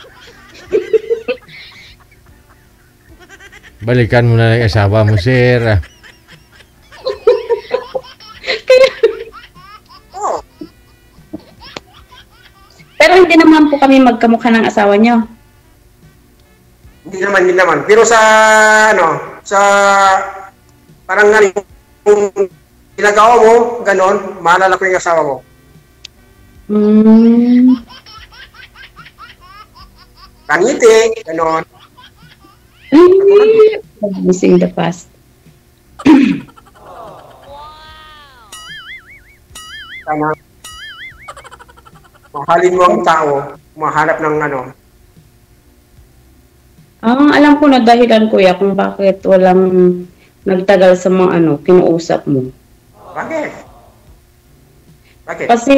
Balikan mo na lang asawa mo, sir. Oo. Pero hindi naman po kami magkamukha ng asawa niyo. Hindi naman. Pero sa parang nga yung ginagawa mo, ganon, maalala ko yung asawa mo. Pangiti, ganon. Missing the past. Tama. Mahalin mo ang tao, mahanap ng ano. Alam ko na dahilan, Kuya, kung bakit walang nagtagal sa mga kinuusap mo. Bakit? Kasi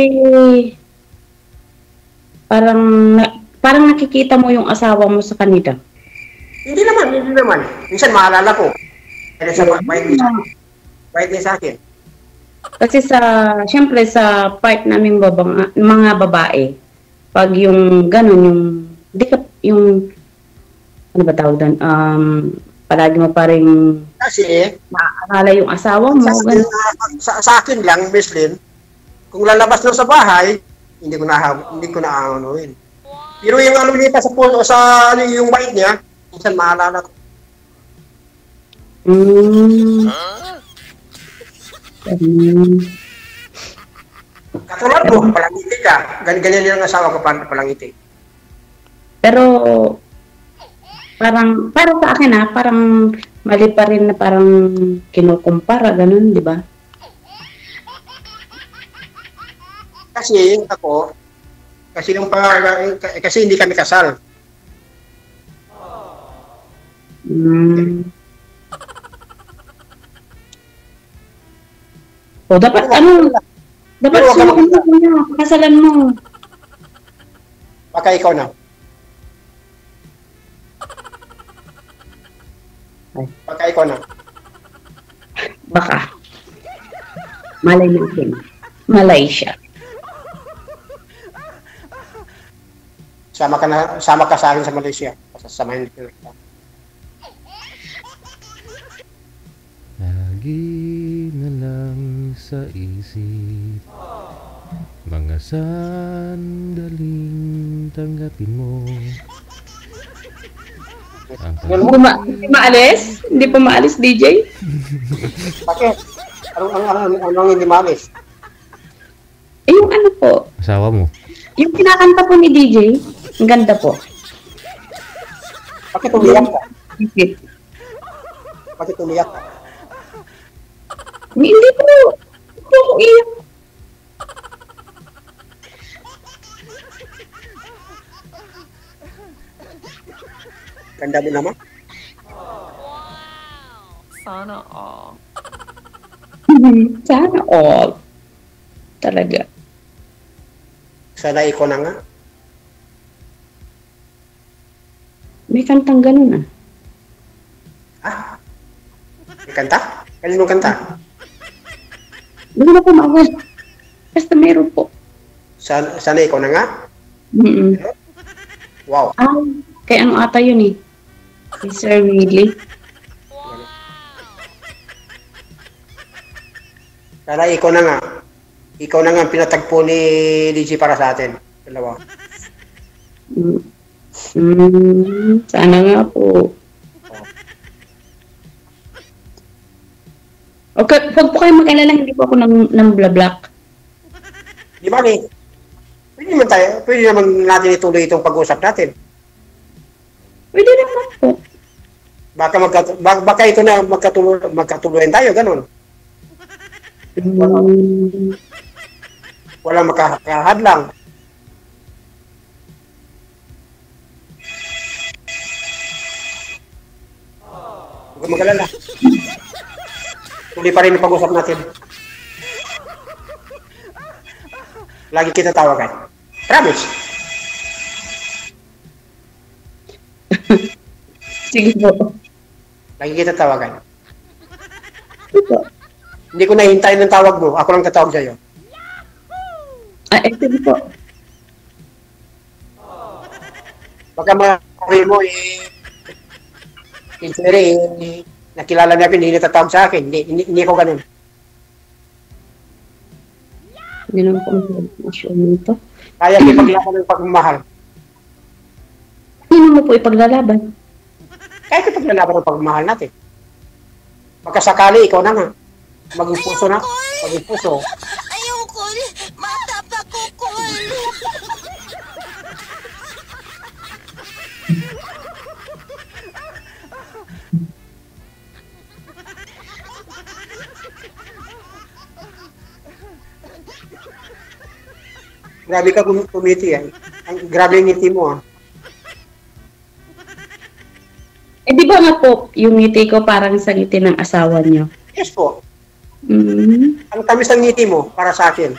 parang nakikita mo yung asawa mo sa kanila. Hindi naman. Minsan maalala ko. Kaya sa bait niya sa akin. Kasi siyempre sa part naming mga babae, pag yung gano'n, ano ba tawag doon? Palagi mo pa rin kasi maaalala yung asawa mo. Sa akin lang, Miss Lynn, kung lalabas na sa bahay, hindi ko na aanuhin. Pero yung ano nita sa yung bait niya, minsan maalala ko. Katulad mo, palangiti ka. Ganyan yung asawa ko, palangiti. Pero para sa akin parang mali pa rin na parang kinukumpara, ganun, di ba? Kasi kasi hindi kami kasal. O, dapat dapat Pero wag ka sumakin mo na, pakasalan mo. Baka ikaw na. Baka ikaw na. Baka. Malay natin. Malaysia. Sama ka sa akin sa Malaysia. Sasamahin kita. Lagi na lang sa isip mga sandaling tanggapin mo ang Hindi maalis? Hindi pa maalis, DJ? Bakit? Anong hindi maalis? Yung ano po, asawa mo. yung kinakanta po ni DJ, ang ganda po. Bakit umiyak ka? Bakit umiyak ka? Hindi po. Hindi po ako iyak. Ganda mo naman. Sana all. Sana all. Talaga. Sana ikaw na nga. May kantang ganun May kanta? Kanino kanta? Hindi na po mawal. Basta meron po. Sana ikaw na nga? Wow. Kaya ano ata yun eh. Si Sir Willie. Sana ikaw na nga. Ikaw na nga ang pinatagpo ni DJ para sa atin. Dalawa. Sana nga po. Okay, huwag po kayo mag-alala, hindi po ako ng bla-black. Di ba ni? Pwede naman natin ituloy itong pag-usap natin. Pwede naman po. Baka ito na magkatuloyan tayo, ganun. Walang makakahadlang. Huwag mag-alala. Tuloy pa rin ang pag-usap natin. Lagi kita tawagan. Promise. Sige po. Lagi kita tawagan. Hindi ko nahintayin ng tawag mo. Ako lang tatawag sa'yo. Sige po. Baka ma-okay mo nakilala niya ako, hindi natatawag sa akin. Hindi ko ganun. Hindi naman po mag-assume nito. Kaya ipaglaban ng pagmamahal. Hindi mo po ipaglalaban. Kaya ipaglalaban ng pagmamahal natin. Magkasakali, ikaw na nga. Maging puso na. Maging puso. Ayoko. Matapa ko ko. Grabe ka kumiti Grabe yung ngiti mo Di ba nga po, yung ngiti ko parang sa ngiti ng asawa niyo? Yes po. Ang tamis ng ngiti mo para sa akin.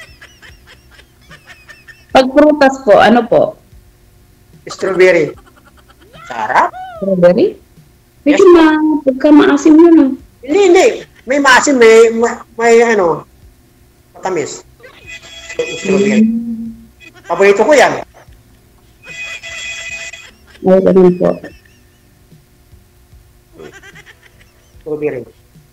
Pag prutas po, ano po? Strawberry. Sarap. Strawberry? Medyo pagka maasim yun Hindi. May maasim, may matamis. Strawberry. Paborito ko yan. Ay, ganun po. Strawberry.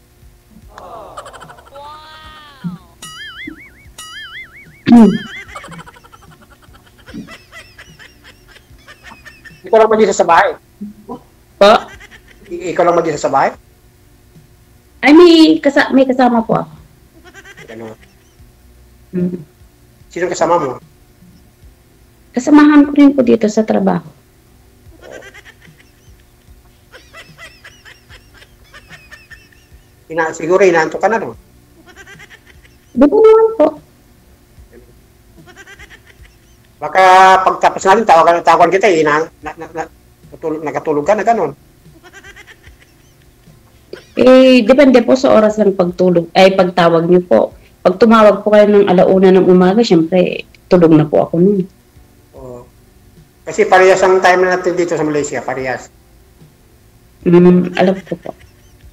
Ikaw lang mag-isa sa bahay. Po? Ikaw lang mag-isa sa bahay? Ay, may kasama po ako. Ganun. Sino kasama mo? Kasamahan ko rin po dito sa trabaho. Siguro inaantok ka na, no? Di ba naman po? Baka pagtapos natin, tawagan kita, nakatulog ka na gano'n. Depende po sa oras ng pagtawag niyo po. Pag tumawag po kayo ng 1:00 ng umaga, syempre, tulog na po ako nun. Oo. Kasi parehas ang time natin dito sa Malaysia, parehas. Alam ko po.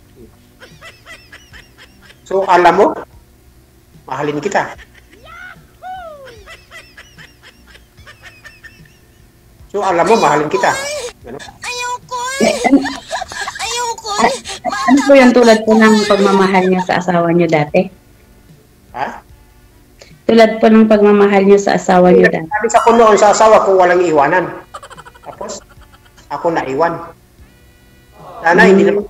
So, alam mo, mahalin kita. So, alam mo, mahalin kita. Ano? Ano po yung tulad po ng pagmamahal niyo sa asawa niyo dati? Ha? Tulad po ng pagmamahal niyo sa asawa niyo dati. Sabi sa kuno sa asawa ko, walang iwanan. Tapos, ako naiwan. Sana hindi naman.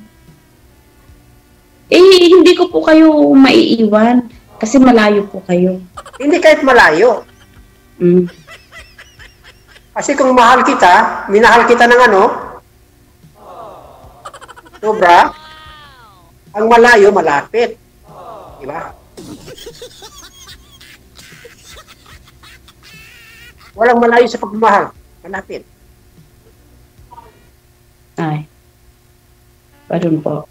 Hindi ko po kayo maiiwan kasi malayo po kayo. Hindi kahit malayo. Kasi kung mahal kita, minahal kita ng ano, sobra, ang malayo, malapit. Diba? Walang malayo sa pagmamahal. Malapit. Ay. Parang po.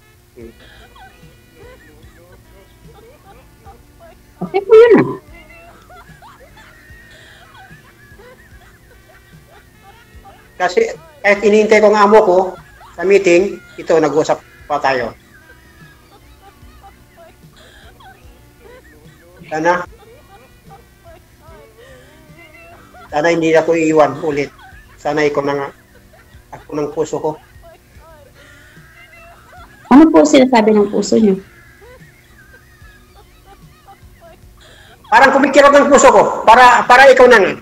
Okay po yun. Kasi kahit iniintay ko ang amo ko sa meeting, ito, nag-usap pa tayo. Sana hindi ako iiwan ulit. Sana ikaw na nga. Ako ng puso ko. Ano po sinasabi ng puso niyo? Parang kumikirot ng puso ko. Para ikaw na nga.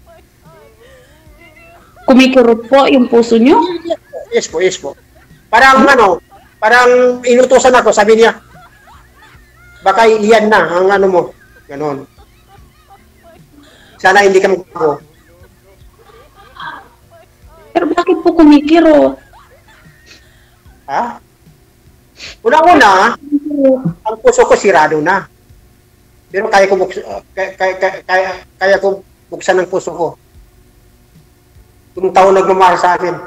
Kumikirot po yung puso niyo? Yes po, yes po. Parang parang inutusan ako. Sabi niya, baka iyan na ang ano mo. Ganon. Sana hindi ka magbago. Pero bakit po kumikirot? Ha? Una-una, ang puso ko sirado na. Pero kaya ko buksan ang puso ko. Yung tao nagmamahal sa akin.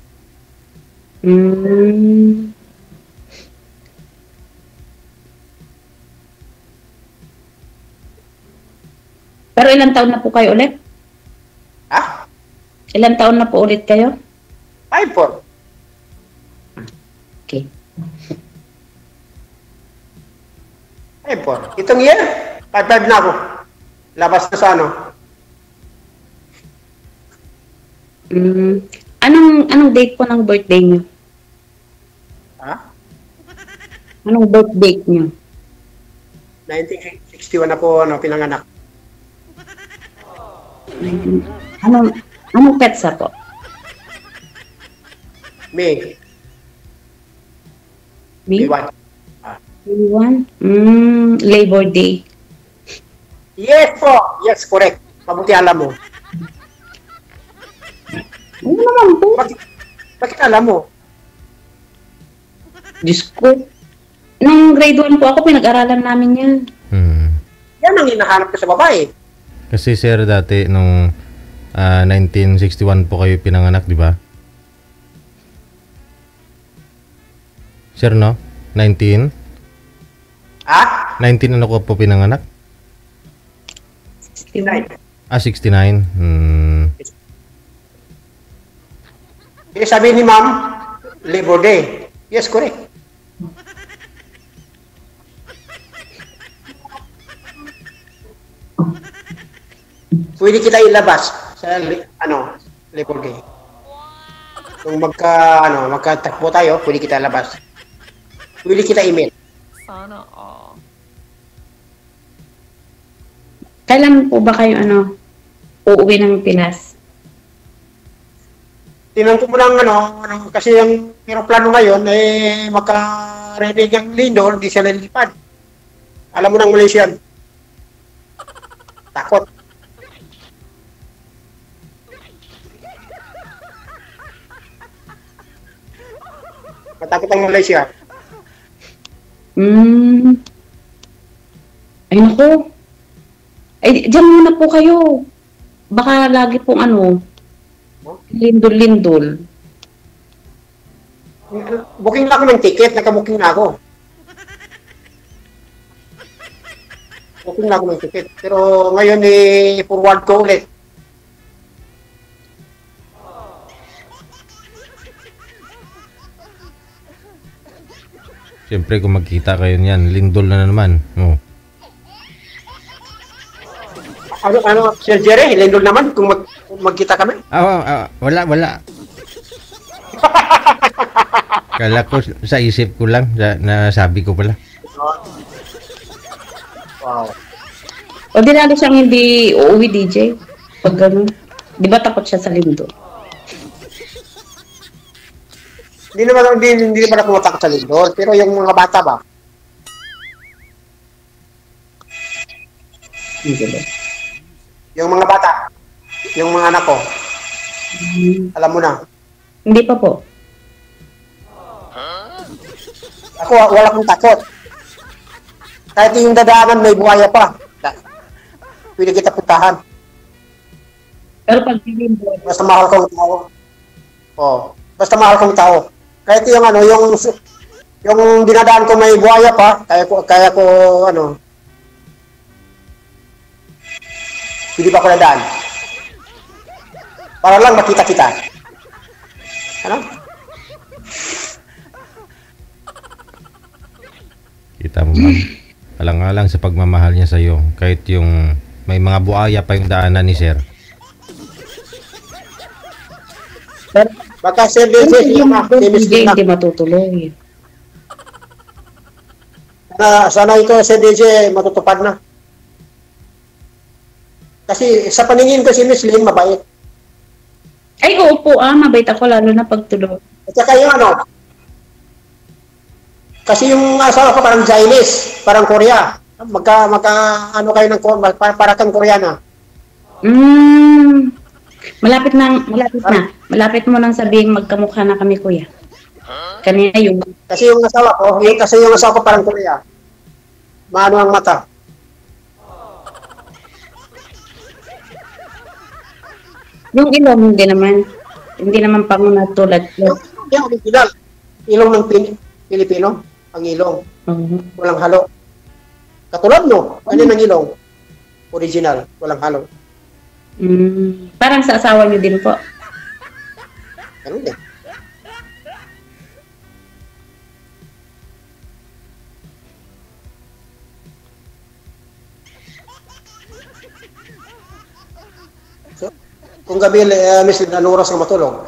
Pero ilang taon na po kayo ulit? Ha? Ilang taon na po ulit kayo? 5-4. Okay. 5-4. Itong year, 5-5 na ako. Labas na sa ano. Anong date po ng birthday niyo? Ha? Anong birth date niyo? 1961 ako pinanganak. Anong petsa po? May. May? May 1? Labor Day. Yes po. Yes, correct. Mabuti alam mo. Ano naman po? Bakit alam mo? Diyos ko. Nung grade 1 po ako, pinag-aralan namin yan. Yan ang hinahanap ko sa babae. Kasi sir, dati nung 1961 po kayo pinanganak, di ba? Sir, no? 19? Ha? 19 ano ko po pinanganak? 69. 69? Sabi ni ma'am, Labor Day. Yes, correct. Pwede kita ilabas sa Labor Day. Kung magkatakbo tayo, pwede kita ilabas. Pwede kita email. Sana all. Kailan po ba kayo uuwi ng Pinas? Tinan ko mo lang kasi yung aeroplano ngayon makarinig ang lindol, hindi siya nalilipad. Alam mo ng Malaysian. Takot. Matakot ang Malaysia. Ay naku. Ay, dyan muna po kayo. Baka lagi pong lindol-lindol. Booking na ako ng ticket, nakabuking na ako. Booking na ako ng ticket. Pero ngayon forward ko ulit. Siyempre kung magkita kayo niyan, lindol na naman. Oh. Ano, Sir Jerry, lindol naman kung magkita kami. Wala. Kala ko sa isip ko lang, nasabi ko pala. Wow. O dinalo siyang hindi uuwi, DJ. Pag gano'n. Di ba takot siya sa lindol? Hindi naman ako matakot sa lindol, pero yung mga bata ba? Hindi ba? Yung mga bata, yung mga anak ko, alam mo na. Hindi pa po. Ako, wala akong takot. Kahit yung dadaanan may buhaya pa, pwede kita puntahan. Pero pag lindol, Basta mahal kong tao. Oh, basta mahal kong tao. Kahit yung yung dinadaan ko may buhaya pa, kaya ko hindi pa ko nadaan. Para lang makita kita. Ano? Kita mo, ma'am. Alang-alang sa pagmamahal niya sa'yo. Kahit yung may mga buhaya pa yung daanan ni Sir. Baka Sir DJ, hindi matutuloy. Sana ito Sir DJ matutupad na. Kasi sa paningin ko si Miss Lynn mabait. Ay, oo po mabait ako lalo na pagtulog. At saka yung kasi yung asawa ko parang Chinese, parang Korea. Ano kayo ng para kang Koreana. Malapit na. Malapit mo nang sabihin magkamukha na kami, kuya. Kanina yung... Kasi yung asawa ko parang Korea. Maano ang mata. Yung ilong, hindi naman pangunat tulad. Yung original. Ilong ng Pilipino, ang ilong. Walang halo. Katulad no, ganyan ang ilong. Original, walang halo. Parang sa asawa niyo din po. Ganun din. So, kung gabi, Miss, anong oras ka matulog?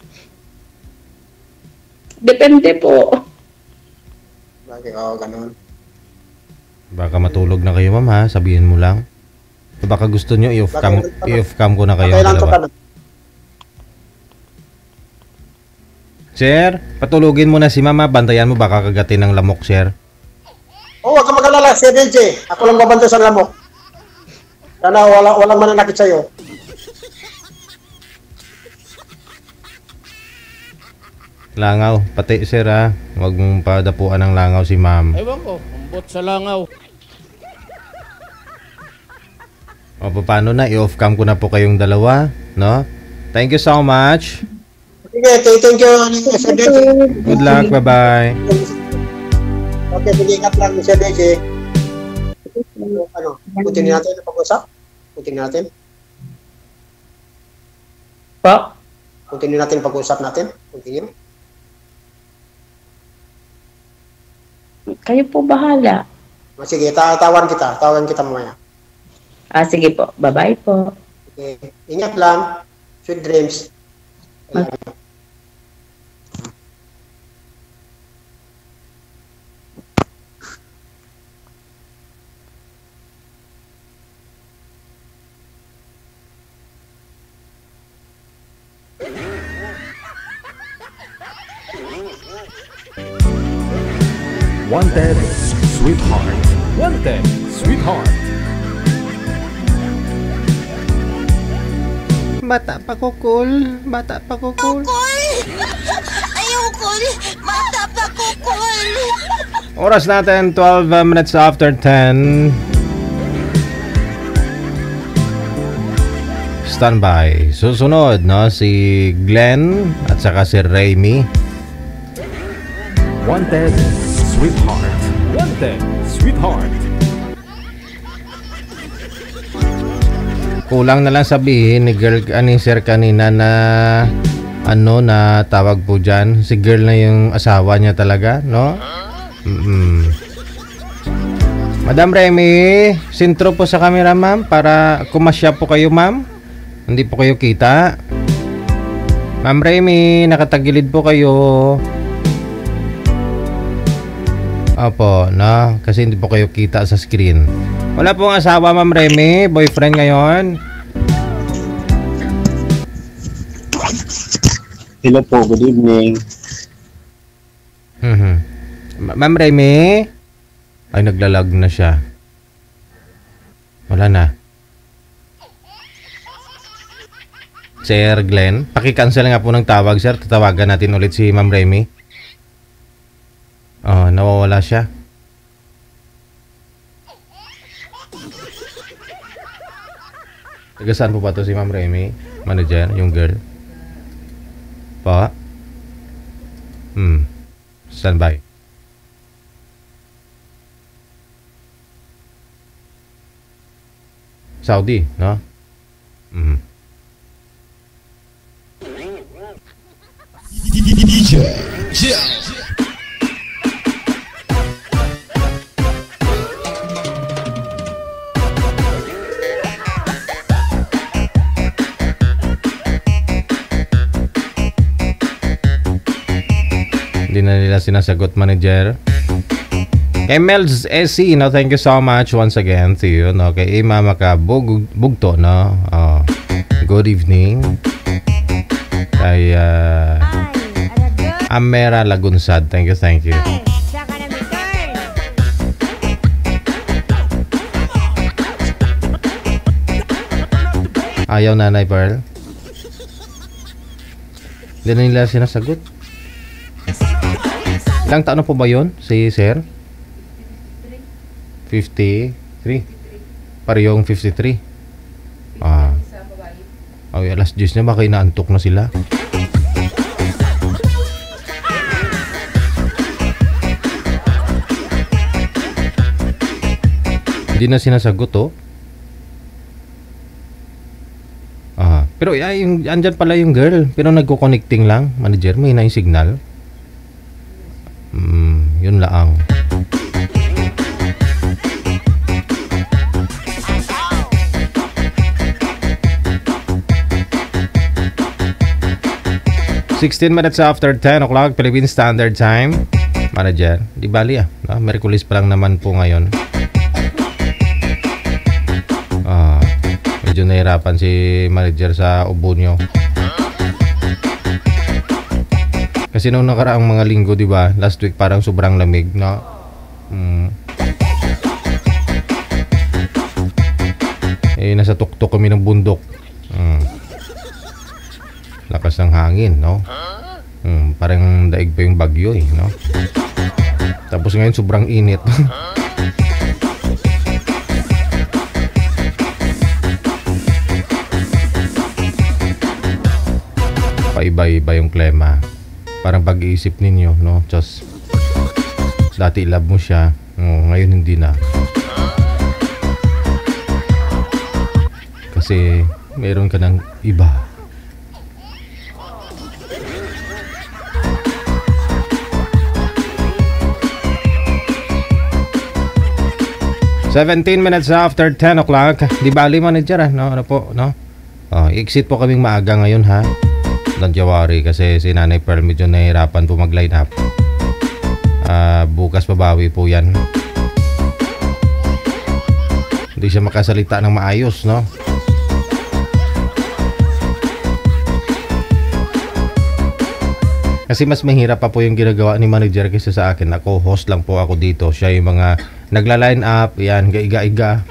Depende po. Bakit? Oo, ganun. Baka matulog na kayo, ma'am, ha? Sabihin mo lang. Baka gusto nyo i-off-cam ko na kayo. Sir, patulugin mo na si mama. Bantayan mo, baka kagatin ng lamok, sir. Oo, huwag ka mag-alala, Sir DJ. Ako lang babanta sa lamok. Sana walang mananakit sa'yo. Langaw, pati sir, ha? Huwag mong padapuan ng langaw si ma'am. Ewan ko, ambot sa langaw. O, paano na? I-off-cam ko na po kayong dalawa, no? Thank you so much. Sige, thank you, Sir DJ. Good luck, bye-bye. Okay, mag-ingat lang, Sir DJ. Continue natin ang pag-usap? Continue natin? Po? Continue natin ang pag-usap natin? Continue? Kayo po bahala. Sige, tawan kita mamaya. Sige po. Bye-bye po. Okay. Ingat lang. Sweet dreams. Wanted, sweetheart. Wanted, sweetheart. Bata pa ko, cool. Bata pa ko, cool. Ayaw, cool. Bata pa ko, cool. Oras natin, 12 minutes after 10. Standby. Susunod, no? Si Glenn at saka si Raimi. Wanted, sweetheart. Wanted, sweetheart. Kulang na lang sabihin ni girl ani sir kanina na na tawag po dyan. Si girl na yung asawa niya talaga, no? Madam Remy, sintro po sa camera, ma'am, para kumasya po kayo, ma'am. Hindi po kayo kita. Ma'am Remy, nakatagilid po kayo. Opo, no? Kasi hindi po kayo kita sa screen. Wala pong asawa, Ma'am Remy. Boyfriend ngayon. Hello po, good evening. Ma'am Remy? Ay, naglalag na siya. Wala na. Sir Glenn, paki-cancel nga po ng tawag, sir. Tatawagan natin ulit si Ma'am Remy. Oh, nawawala siya. Taga saan po ba to si Ma'am Remy? Manager, yung girl. Pa? Standby. Saudi, no? Hindi na nila sinasagot, manager. Kay Mel's SC, no, thank you so much once again to you, no. Kay Mama ka Bugto, no. Good evening. Kay Amera Lagunsad, thank you, thank you. Ayaw Nanay Pearl. Hindi na nila sinasagot. Ilang taon na po ba yun si Sir? 53. Parehong 53. Ay, alas 10 na, baka inaantok na sila. Hindi na sinasagot, oh. Pero yung andyan pala yung girl, pero nagko-connecting lang, manager, may na yung signal. Yun lang. $16 after 10 o'clock Philippine Standard Time. Manager, di bali no? Merkulis pa lang naman po ngayon. Medyo nahirapan si manager sa ubo nyo. Kasi nung nakaraang mga linggo, di ba? Last week parang sobrang lamig, no? Nasa tuktok kami ng bundok. Lakas ng hangin, no? Parang daig pa yung bagyo, no? Tapos ngayon sobrang init. Paiba-iba yung klima. Parang pag-iisip ninyo, no? Just dati love mo siya, ngayon hindi na. Kasi meron ka ng iba. $17 after 10 o'clock. Di bali, manager, no? Ano po, no? I-exit po kaming maaga ngayon, ha? Don't you worry, kasi si Nanay Pearl medyo nahihirapan po mag-line up. Bukas pabawi po yan. Hindi siya makasalita ng maayos, no? Kasi mas mahirap pa po yung ginagawa ni manager kaysa sa akin. Ako, host lang po ako dito. Siya yung mga nagla-line up, yan, gaiga-iga.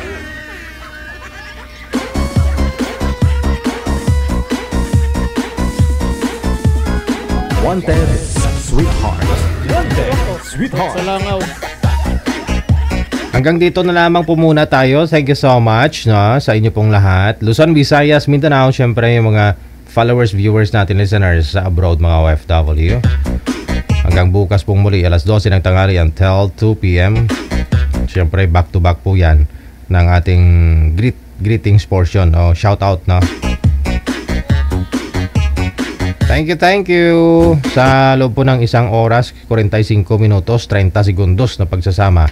Wanted, sweetheart. Wanted, sweetheart. Salangaw. Hanggang dito na lamang po muna tayo. Thank you so much, no, sa inyo pong lahat. Luzon, Visayas, Mindanao, syempre yung mga followers, viewers natin, listeners sa abroad, mga OFW. Hanggang bukas pong muli, alas 12 ng tanghali until 2 p.m. Syempre, back to back po yan ng ating greetings portion. Shout out, no? Thank you sa loob po ng 1 oras 45 minutos 30 segundos na pagsasama.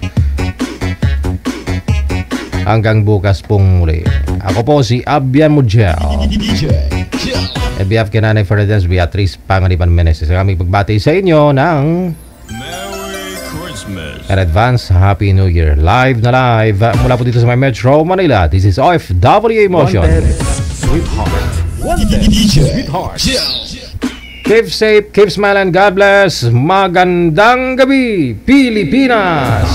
Hanggang bukas pong muli. Ako po si Abian Mujel. And behalf kay Nanay Ferdinand, Beatrice Pangaliban Meneses. Kami pagbati sa inyo ng Merry Christmas. an advance Happy New Year. Live na live mula po dito sa Metro Manila. This is OFW Emotion. Sweetheart. Sweetheart. Keep safe, keep smiling, God bless. Magandang gabi, Pilipinas.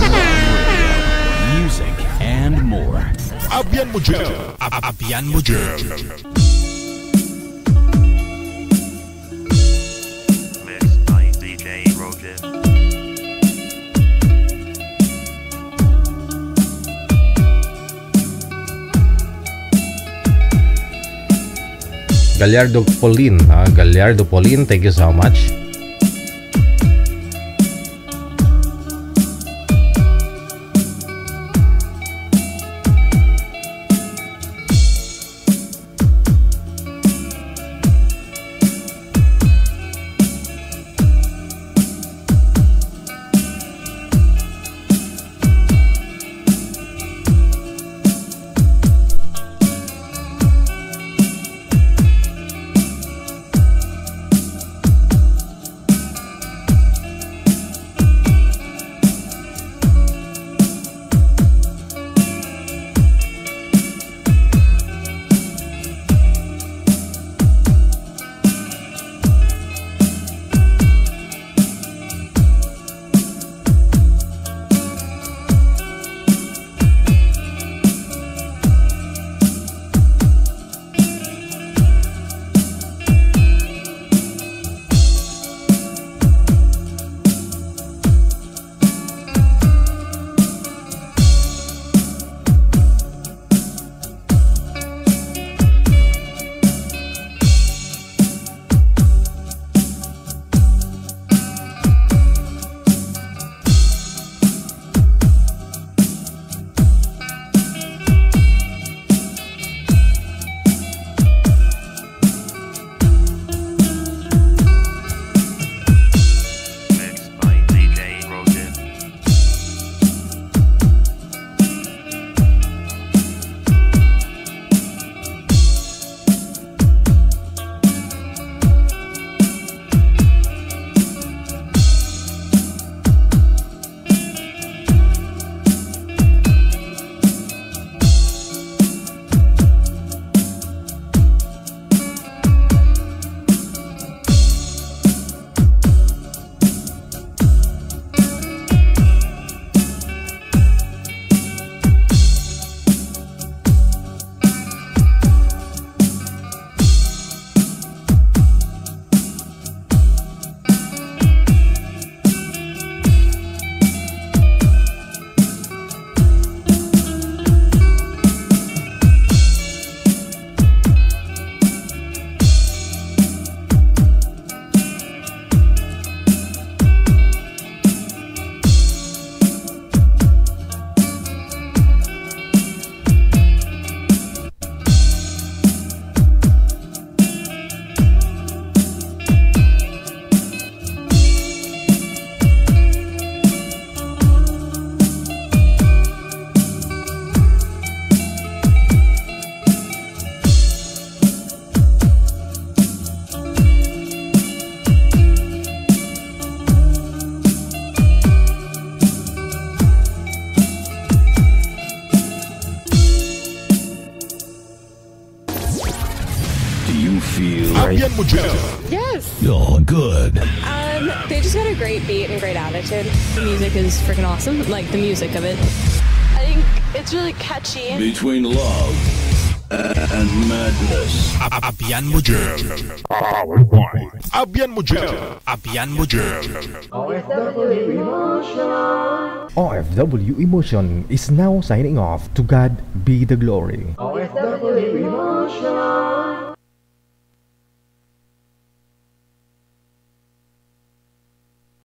Music and more. Abian Mujel. Abian Mujel. Mixed by DJ Roger. Gallardo Pauline, thank you so much. Abian Mujel. Yes. Oh, good. They just got a great beat and great attitude. The music is freaking awesome. Like the music of it. I think it's really catchy. Between love and madness. Abian Mujel. Powered by Abian Mujel. Abian Mujel. OFW Emotion is now signing off. To God be the glory. OFW Emotion.